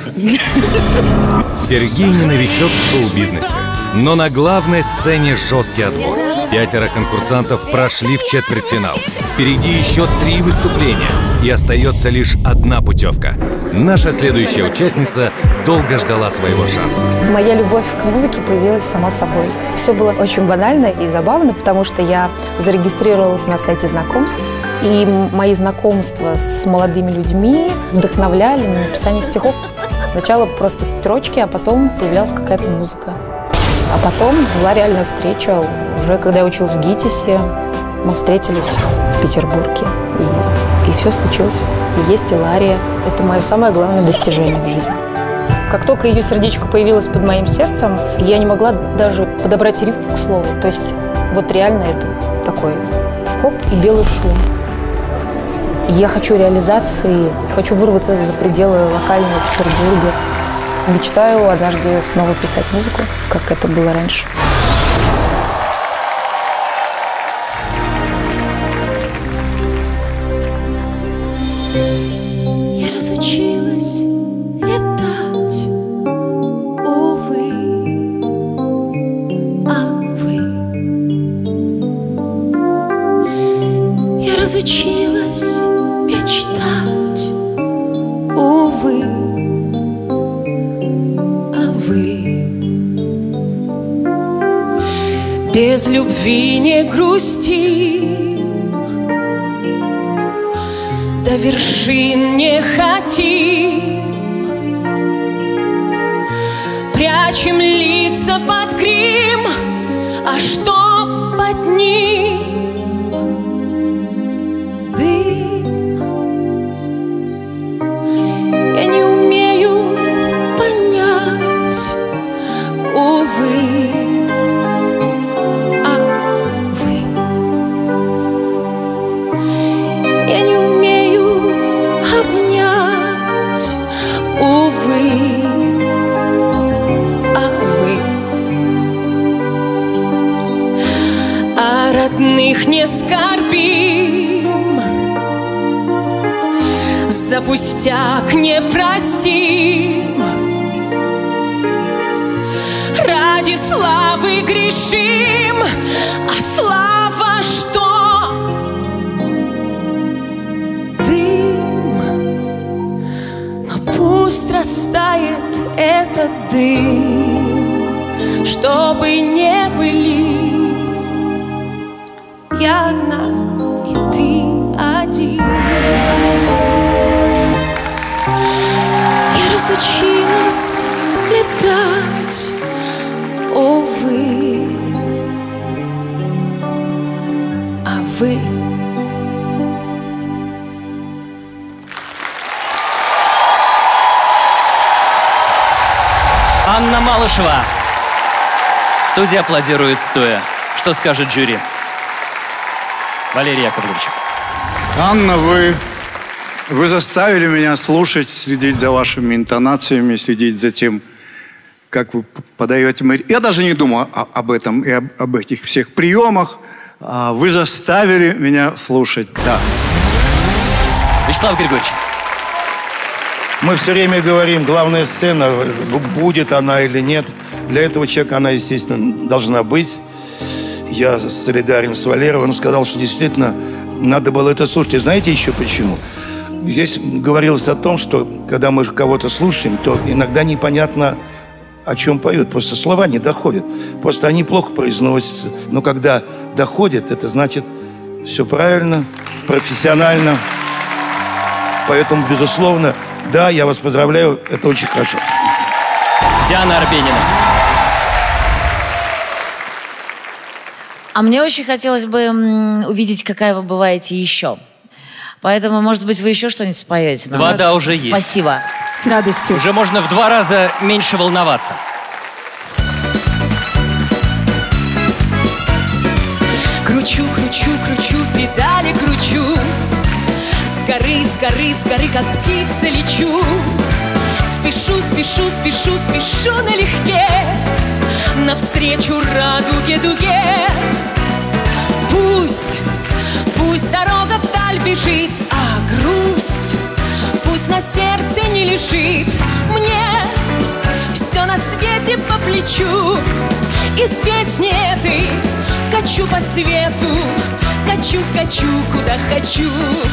Сергей не новичок в шоу-бизнесе, но на главной сцене жесткий отбор. Пятеро конкурсантов прошли в четвертьфинал. Впереди еще три выступления, и остается лишь одна путевка. Наша следующая участница долго ждала своего шанса. Моя любовь к музыке появилась сама собой. Все было очень банально и забавно, потому что я зарегистрировалась на сайте знакомств, и мои знакомства с молодыми людьми вдохновляли на написание стихов. Сначала просто строчки, а потом появлялась какая-то музыка. А потом была реальная встреча. Уже когда я училась в ГИТИСе, мы встретились в Петербурге. И, и все случилось. И есть Илария. Это мое самое главное достижение в жизни. Как только ее сердечко появилось под моим сердцем, я не могла даже подобрать рифму к слову. То есть вот реально это такой хоп и белый шум. Я хочу реализации, хочу вырваться за пределы локального Петербурга. Мечтаю однажды снова писать музыку, как это было раньше. Я разучилась летать, увы, а вы. Я разучилась мечтать, увы, а вы. Без любви не грусти, до вершин не хотим, прячем лица под грим, а что под ним? Дым. Я не умею понять, увы. Родных не скорбим, за пустяк не простим, ради славы грешим, а слава что? Дым, но пусть растает этот дым, чтобы не были я одна, и ты один. Я разучилась летать, увы. А вы? Анна Малышева. Студия аплодирует стоя. Что скажет жюри? Валерий Яковлевич. Анна, вы, вы заставили меня слушать, следить за вашими интонациями, следить за тем, как вы подаете. Я даже не думал о, об этом и об, об этих всех приемах. А вы заставили меня слушать, да. Вячеслав Григорьевич. Мы все время говорим, главная сцена, будет она или нет. Для этого человека она, естественно, должна быть. Я солидарен с Валерой. Он сказал, что действительно надо было это слушать. И знаете еще почему? Здесь говорилось о том, что когда мы кого-то слушаем, то иногда непонятно, о чем поют. Просто слова не доходят. Просто они плохо произносятся. Но когда доходят, это значит все правильно, профессионально. Поэтому, безусловно, да, я вас поздравляю, это очень хорошо. Диана Арбенина. А мне очень хотелось бы м, увидеть, какая вы бываете еще. Поэтому, может быть, вы еще что-нибудь споете? нам? Вода уже есть. Спасибо. С радостью. Уже можно в два раза меньше волноваться. Кручу, кручу, кручу, педали кручу. С горы, с горы, с горы, как птица лечу. Спешу, спешу, спешу, спешу налегке, навстречу радуге дуге. Пусть, пусть дорога вдаль бежит, а грусть пусть на сердце не лежит. Мне все на свете по плечу, и с песни этой качу по свету, качу, качу, куда хочу.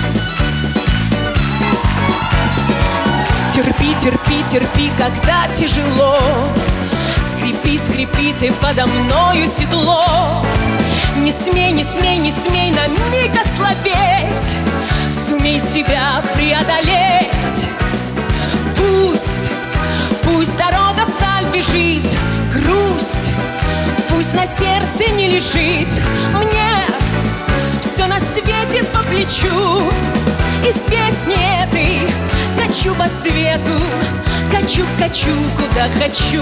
Терпи, терпи, терпи, когда тяжело. Скрипи, скрипи ты подо мною седло. Не смей, не смей, не смей на миг ослабеть. Сумей себя преодолеть. Пусть, пусть дорога вдаль бежит, грусть пусть на сердце не лежит. Мне все на свете по плечу, и с песни этой качу по свету, качу, качу, куда хочу.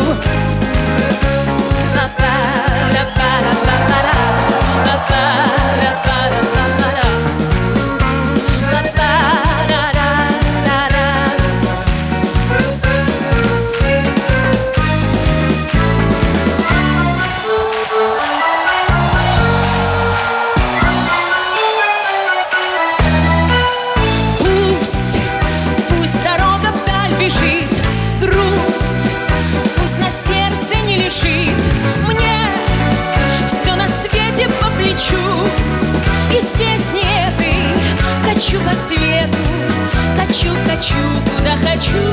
Пусть, пусть дорога вдаль бежит, грусть пусть на сердце не лежит. Мне все на свете по плечу, и с песни этой качу по свету, качу, качу, куда хочу.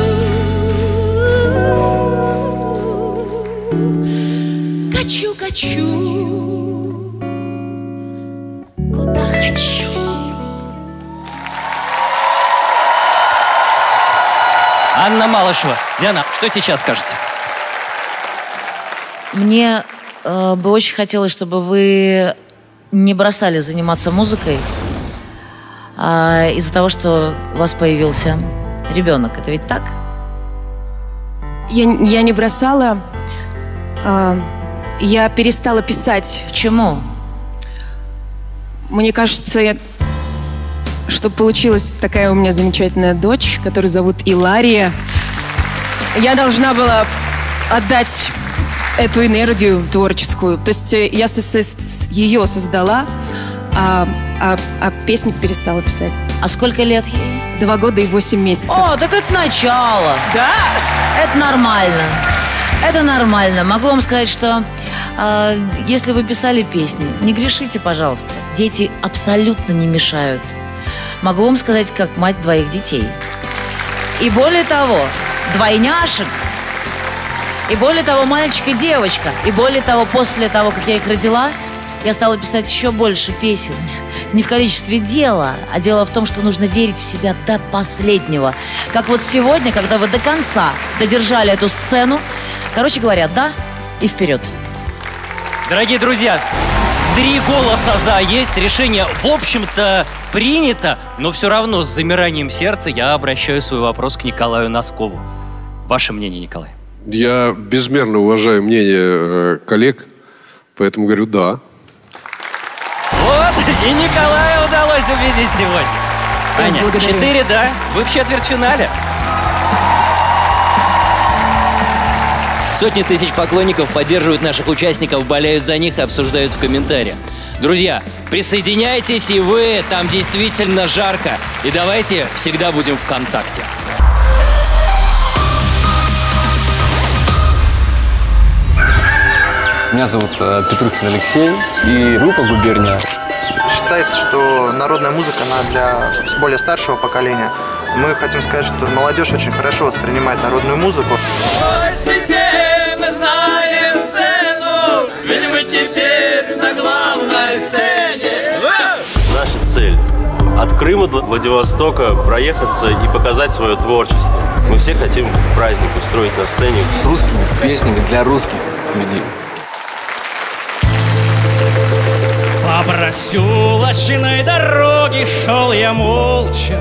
Качу, качу, куда хочу. Анна Малышева. Диана, что сейчас скажете? Мне э, бы очень хотелось, чтобы вы не бросали заниматься музыкой а, из-за того, что у вас появился ребенок. Это ведь так? Я, я не бросала. А, я перестала писать. Почему? Мне кажется, я, что получилась такая у меня замечательная дочь, которую зовут Илария. Я должна была отдать эту энергию творческую. То есть я с, с, с ее создала, а, а, а песни перестала писать. А сколько лет ей? Два года и восемь месяцев. О, так это начало. Да? Это нормально. Это нормально. Могу вам сказать, что э, если вы писали песни, не грешите, пожалуйста. Дети абсолютно не мешают. Могу вам сказать, как мать двоих детей. И более того, двойняшек. И более того, мальчик и девочка. И более того, после того, как я их родила, я стала писать еще больше песен. Не в количестве дела, а дело в том, что нужно верить в себя до последнего. Как вот сегодня, когда вы до конца додержали эту сцену. Короче говоря, да и вперед. Дорогие друзья, три голоса за есть. Решение, в общем-то, принято. Но все равно с замиранием сердца я обращаю свой вопрос к Николаю Носкову. Ваше мнение, Николай? Я безмерно уважаю мнение э, коллег, поэтому говорю «да». Вот, и Николаю удалось убедить сегодня. Аня, четыре «да», вы в четвертьфинале. Сотни тысяч поклонников поддерживают наших участников, болеют за них и обсуждают в комментариях. Друзья, присоединяйтесь и вы, там действительно жарко. И давайте всегда будем в контакте. Меня зовут э, Петрухин Алексей и группа «Губерния». Считается, что народная музыка, она для более старшего поколения. Мы хотим сказать, что молодежь очень хорошо воспринимает народную музыку. О себе мы знаем цену, ведь мы теперь на главной сцене. Наша цель – от Крыма до Владивостока проехаться и показать свое творчество. Мы все хотим праздник устроить на сцене. С русскими песнями для русских людей. По проселочной дороге шел я молча,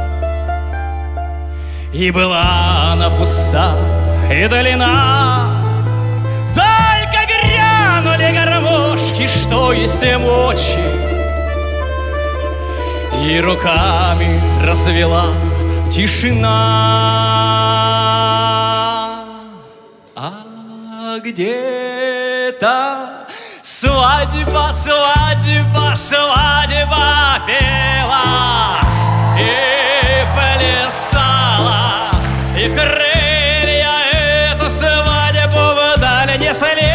и была она пуста и долина. Только грянули гармошки, что есть мочи, и руками развела тишина. А где-то свадьба, свадьба, свадьба пела и плясала, и крылья эту свадьбу вдаль несли.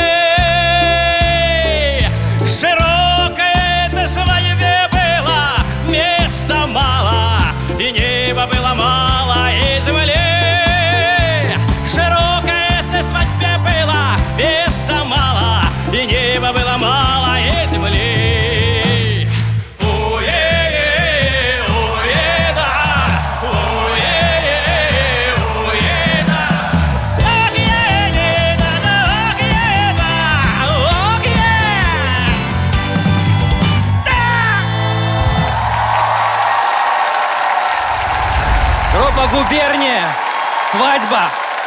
Широкое этой свадьбе было места мало, и неба было мало, и земли. Широкое этой свадьбе было места мало, и неба было мало, и земли. Уе-е, уе-да, уе-е, уе-да. Ох-е-е-да, ох-е-да, ох-е. Группа «Губерния», «Свадьба».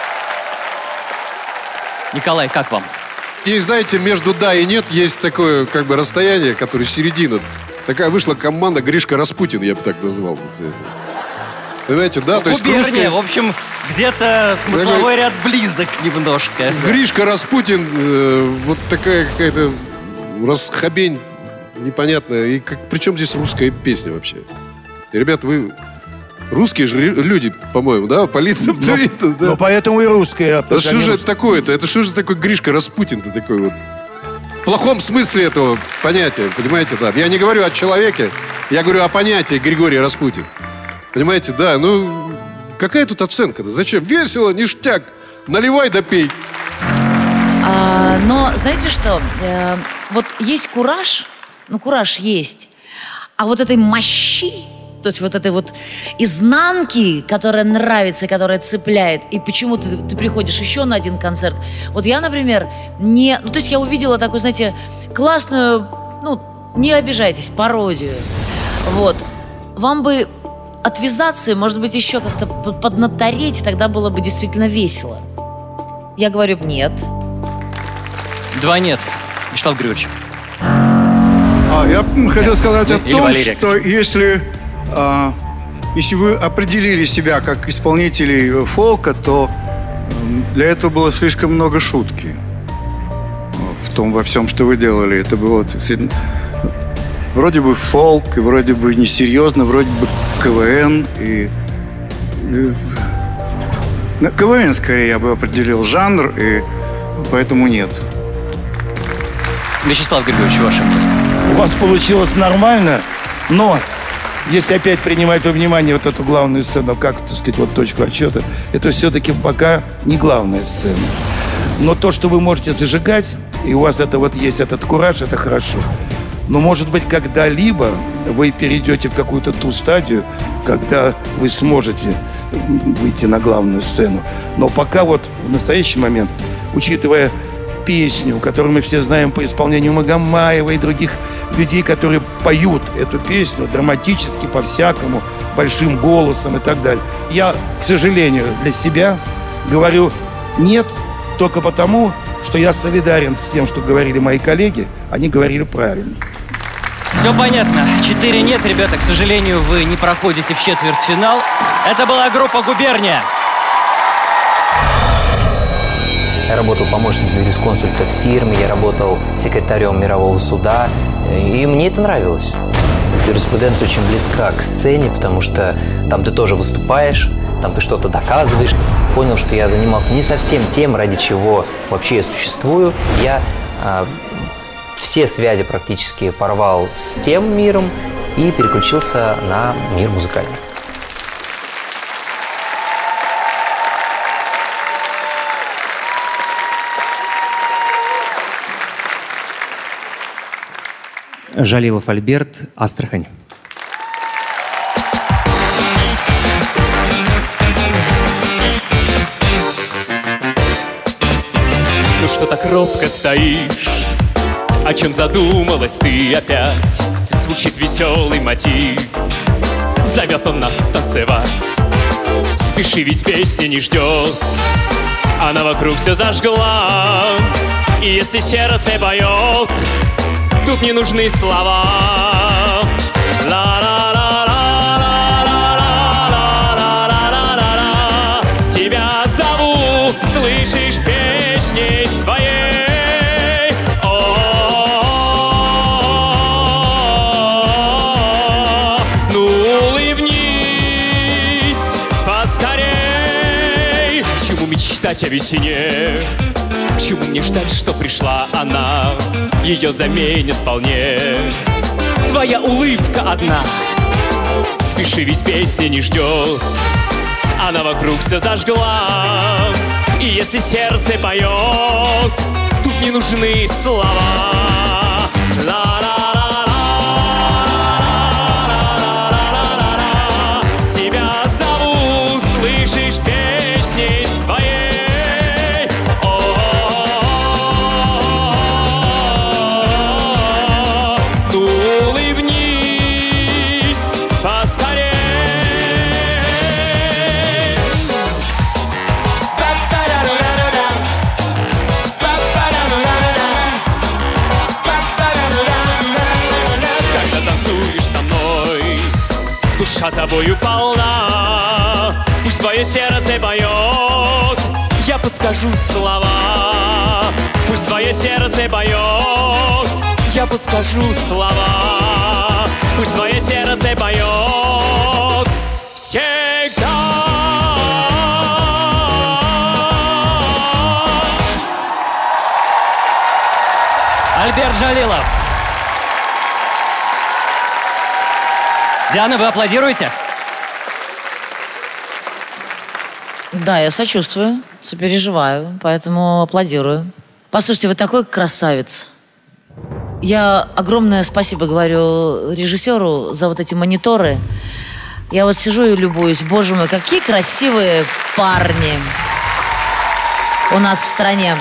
Николай, как вам? И знаете, между «да» и «нет» есть такое как бы расстояние, которое середина. Такая вышла команда Гришка Распутин, я бы так назвал. Понимаете, да? То есть «Губерния», русская... в общем, где-то смысловой ряд близок немножко. Гришка Распутин, э, вот такая какая-то расхабень непонятная. И как, при чем здесь русская песня вообще? И, ребят, вы... Русские же люди, по-моему, да? Полиция ну, видно, да? Ну, поэтому и русские. Да что же это такое-то? Это что же такой Гришка Распутин-то такой вот? В плохом смысле этого понятия, понимаете, да? Я не говорю о человеке, я говорю о понятии Григорий Распутин. Понимаете, да? Ну, какая тут оценка-то? Зачем? Весело, ништяк, наливай да пей. А, но знаете что? Э, вот есть кураж, ну кураж есть, а вот этой мощи, то есть вот этой вот изнанки, которая нравится, которая цепляет, и почему ты, ты приходишь еще на один концерт. Вот я, например, не... Ну, то есть я увидела такую, знаете, классную, ну, не обижайтесь, пародию. Вот. Вам бы отвязаться, может быть, еще как-то поднатореть, тогда было бы действительно весело. Я говорю нет. Два нет. Вячеслав Григорьевич. А, я хотел сказать о Или том, Валерия. что если, а, если вы определили себя как исполнителей фолка, то м, для этого было слишком много шутки в том, во всем, что вы делали. Это было действительно вроде бы фолк, и вроде бы несерьезно, вроде бы КВН. И, и, на КВН, скорее, я бы определил жанр, и поэтому нет. Вячеслав Григорьевич, ваше мнение? У вас получилось нормально, но если опять принимать во внимание вот эту главную сцену, как, так сказать, вот точку отсчета, это все-таки пока не главная сцена. Но то, что вы можете зажигать, и у вас это вот есть этот кураж, это хорошо. Но, может быть, когда-либо вы перейдете в какую-то ту стадию, когда вы сможете выйти на главную сцену. Но пока вот в настоящий момент, учитывая песню, которую мы все знаем по исполнению Магомаева и других людей, которые поют эту песню драматически, по-всякому, большим голосом и так далее. Я, к сожалению, для себя говорю нет, только потому, что я солидарен с тем, что говорили мои коллеги, они говорили правильно. Все понятно. Четыре нет, ребята, к сожалению, вы не проходите в четвертьфинал. Это была группа «Губерния». Я работал помощником юрисконсульта в фирме, я работал секретарем мирового суда, и мне это нравилось. Юриспруденция очень близка к сцене, потому что там ты тоже выступаешь, там ты что-то доказываешь. Понял, что я занимался не совсем тем, ради чего вообще я существую. Я а, все связи практически порвал с тем миром и переключился на мир музыкальный. Жалилов Альберт, Астрахань. Ну что так робко стоишь? О чем задумалась ты опять? Звучит веселый мотив, зовет он нас танцевать. Спеши, ведь песня не ждет, она вокруг все зажгла. И если сердце поет, тут не нужны слова. Ла-ла-ла-ла-ла-ла-ла-ла-ла-ла-ла. Тебя зову, слышишь, песней своей. О-о-о-о. Ну улыбнись поскорей. К чему мечтать о весне? К чему мне ждать, что пришла она? Ее заменит вполне твоя улыбка одна. Спеши, ведь песня не ждет, она вокруг все зажгла. И если сердце поет, тут не нужны слова. Ла-ла-ла-ла-ла-ла-ла-ла-ла. Тебя зову, слышишь, песней своей. Душа тобою полна, пусть твое сердце поет, я подскажу слова. Пусть твое сердце поет, я подскажу слова. Пусть твое сердце поет всегда. Альберт Жалилов. Диана, вы аплодируете? Да, я сочувствую, сопереживаю, поэтому аплодирую. Послушайте, вы такой красавец. Я огромное спасибо говорю режиссеру за вот эти мониторы. Я вот сижу и любуюсь. Боже мой, какие красивые парни у нас в стране.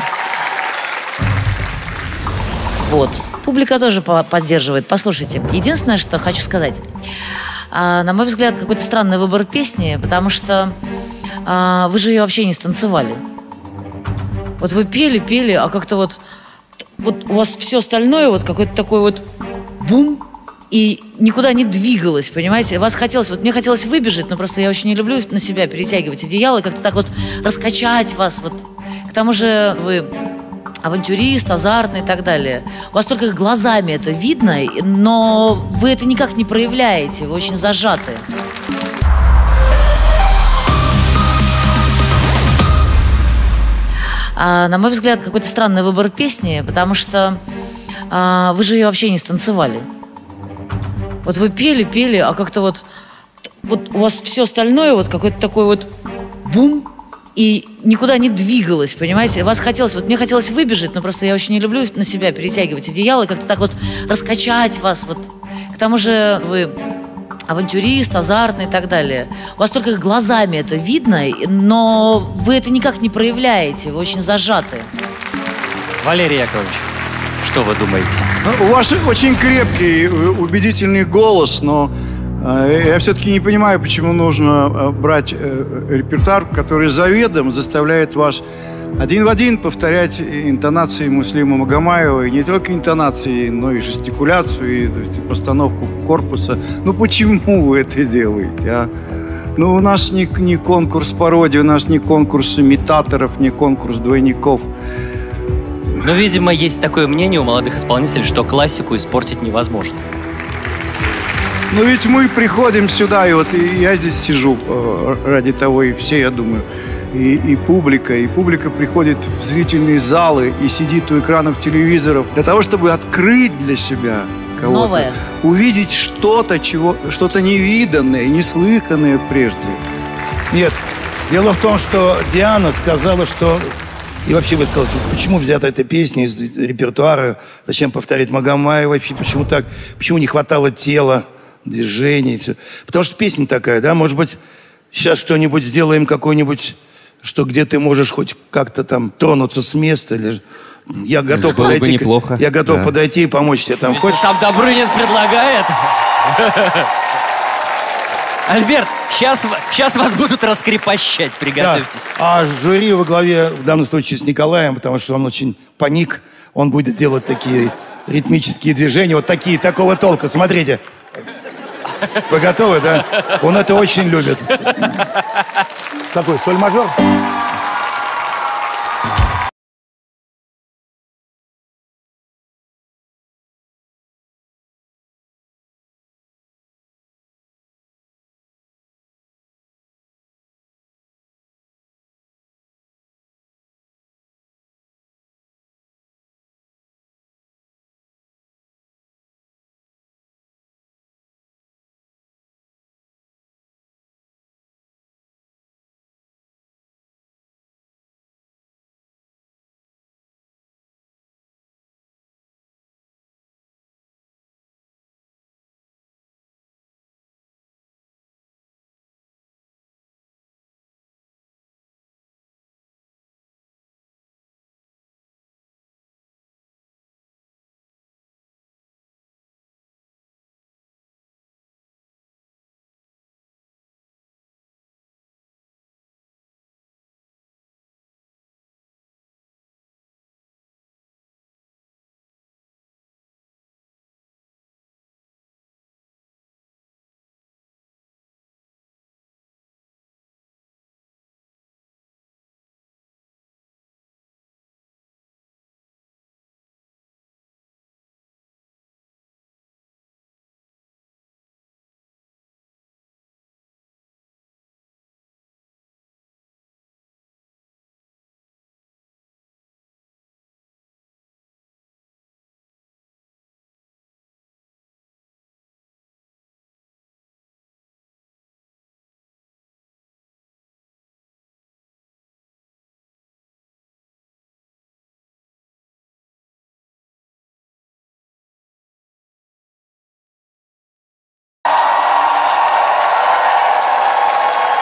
Вот. Публика тоже по- поддерживает. Послушайте, единственное, что хочу сказать. А, на мой взгляд, какой-то странный выбор песни, потому что а, вы же ее вообще не станцевали. Вот вы пели, пели, а как-то вот, вот у вас все остальное вот какой-то такой вот бум, и никуда не двигалось, понимаете? Вас хотелось, вот мне хотелось выбежать, но просто я очень не люблю на себя перетягивать одеяло и как-то так вот раскачать вас. Вот. К тому же вы авантюрист, азартный и так далее. У вас только глазами это видно, но вы это никак не проявляете, вы очень зажаты. А, на мой взгляд, какой-то странный выбор песни, потому что а, вы же ее вообще не станцевали. Вот вы пели, пели, а как-то вот, вот у вас все остальное вот какой-то такой вот бум, и никуда не двигалось, понимаете? Вас хотелось, вот мне хотелось выбежать, но просто я очень не люблю на себя перетягивать одеяло и как-то так вот раскачать вас. Вот. К тому же вы авантюрист, азартный и так далее. У вас только глазами это видно, но вы это никак не проявляете, вы очень зажаты. Валерий Яковлевич, что вы думаете? Ну, у вас очень крепкий, убедительный голос, но э, я все-таки не понимаю, почему нужно э, брать э, репертуар, который заведомо заставляет вас один в один повторять интонации Муслима Магомаева. И не только интонации, но и жестикуляцию, и, то есть, постановку корпуса. Ну почему вы это делаете, а? Ну у нас не, не конкурс пародии, у нас не конкурс имитаторов, не конкурс двойников. Ну, видимо, есть такое мнение у молодых исполнителей, что классику испортить невозможно. Ну ведь мы приходим сюда, и вот и я здесь сижу э, ради того, и все, я думаю, и, и публика, и публика приходит в зрительные залы и сидит у экранов телевизоров для того, чтобы открыть для себя кого-то, новое, увидеть что-то, чего, что-то невиданное, неслыханное прежде. Нет, дело в том, что Диана сказала, что... И вообще вы сказали, почему взята эта песня из репертуара, зачем повторять Магомаева, вообще почему так, почему не хватало тела, движений, все. Потому что песня такая, да, может быть, сейчас что-нибудь сделаем, какой-нибудь, что где ты можешь хоть как-то там тронуться с места, или... Я готов Было бы подойти, неплохо. я готов Да. подойти и помочь тебе там. Если Хочешь? сам Добрынин предлагает. Альберт, сейчас, сейчас вас будут раскрепощать, приготовьтесь. Да. А жюри во главе, в данном случае, с Николаем, потому что он очень паник, он будет делать такие ритмические движения, вот такие, такого толка. Смотрите. Вы готовы, да? Он это очень любит. Какой, соль-мажор?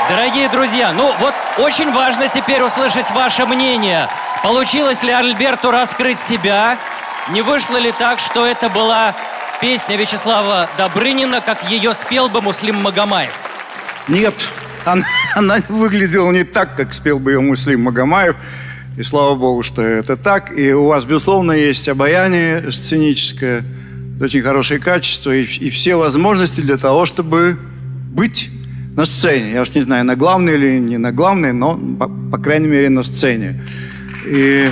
Дорогие друзья, ну вот очень важно теперь услышать ваше мнение. Получилось ли Альберту раскрыть себя? Не вышло ли так, что это была песня Вячеслава Добрынина, как ее спел бы Муслим Магомаев? Нет, она, она выглядела не так, как спел бы ее Муслим Магомаев. И слава богу, что это так. И у вас, безусловно, есть обаяние сценическое, очень хорошее качество и, и все возможности для того, чтобы быть на сцене. Я уж не знаю, на главной или не на главной, но, по, по крайней мере, на сцене. И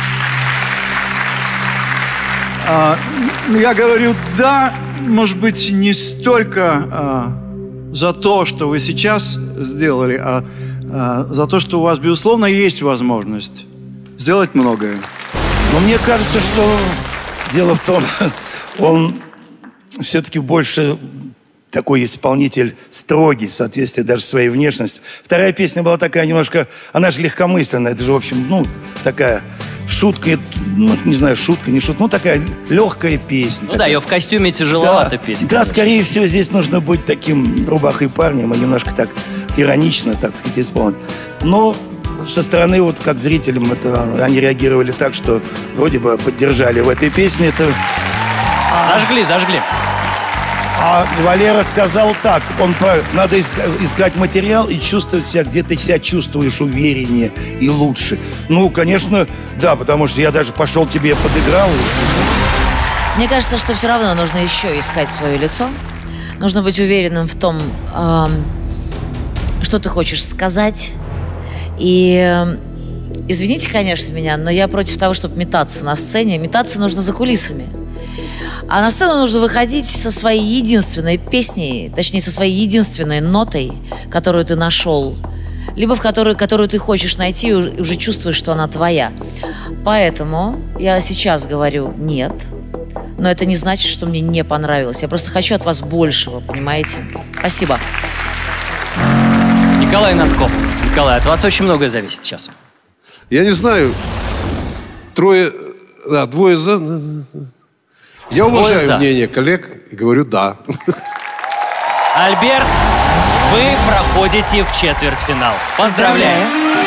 а, я говорю, да, может быть, не столько а, за то, что вы сейчас сделали, а, а за то, что у вас, безусловно, есть возможность сделать многое. Но мне кажется, что дело в том, он все-таки больше такой исполнитель строгий, в соответствии даже своей внешностью. Вторая песня была такая немножко, она же легкомысленная, это же, в общем, ну, такая шутка, ну, не знаю, шутка, не шутка, ну, такая легкая песня. Ну такая. Да, ее в костюме тяжеловато да, петь. Да, конечно. Скорее всего, здесь нужно быть таким рубахой парнем и немножко так иронично, так сказать, исполнить. Но со стороны, вот как зрителям, это, они реагировали так, что вроде бы поддержали в этой песне. Это... Зажгли, зажгли. А Валера сказал так, он про, надо искать материал и чувствовать себя, где ты себя чувствуешь увереннее и лучше. Ну, конечно, да, потому что я даже пошел тебе подыграл. Мне кажется, что все равно нужно еще искать свое лицо. Нужно быть уверенным в том, э, что ты хочешь сказать. И э, извините, конечно, меня, но я против того, чтобы метаться на сцене. Метаться нужно за кулисами. А на сцену нужно выходить со своей единственной песней, точнее, со своей единственной нотой, которую ты нашел, либо в которую, которую ты хочешь найти и уже чувствуешь, что она твоя. Поэтому я сейчас говорю «нет», но это не значит, что мне не понравилось. Я просто хочу от вас большего, понимаете? Спасибо. Николай Носков. Николай, от вас очень многое зависит сейчас. Я не знаю, трое, да, двое за... Я уважаю за. мнение коллег и говорю «да». Альберт, вы проходите в четвертьфинал. Поздравляю.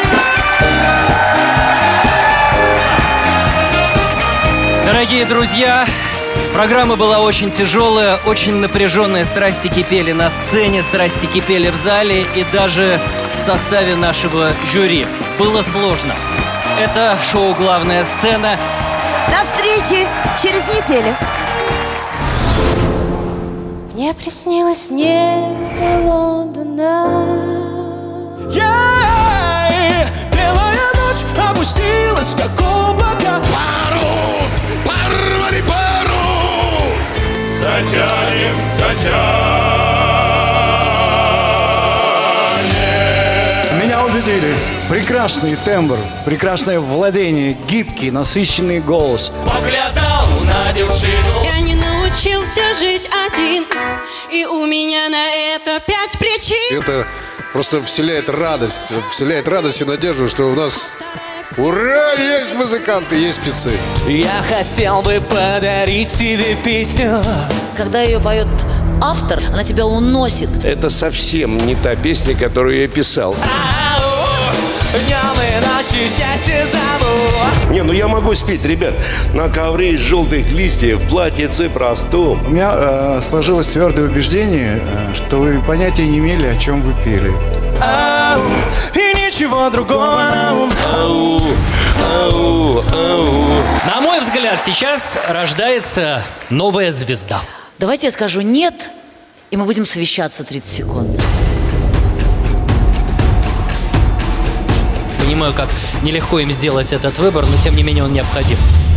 Дорогие друзья, программа была очень тяжелая, очень напряженная. Страсти кипели на сцене, страсти кипели в зале и даже в составе нашего жюри. Было сложно. Это шоу «Главная сцена». До встречи через неделю. Мне приснилось небо Лондона. Yeah! Белая ночь опустилась, как облако. Парус! Порвали парус! Затянем, затянем. Меня убедили. Прекрасный тембр, прекрасное владение, гибкий, насыщенный голос. Поглядал на девчину. Я не научился жить один, и у меня на это пять причин. Это просто вселяет радость, вселяет радость и надежду, что у нас, ура, есть музыканты, есть певцы. Я хотел бы подарить тебе песню. Когда ее поет автор, она тебя уносит. Это совсем не та песня, которую я писал. Днем и ночью счастье зову. Не, ну я могу спеть, ребят. На ковре из желтых листьев, в платьице простом. У меня э, сложилось твердое убеждение, э, что вы понятия не имели, о чем вы пели. Ау, и ничего другого на ум. Ау, ау, ау. На мой взгляд, сейчас рождается новая звезда. Давайте я скажу «нет», и мы будем совещаться тридцать секунд. Понимаю, как нелегко им сделать этот выбор, но тем не менее он необходим.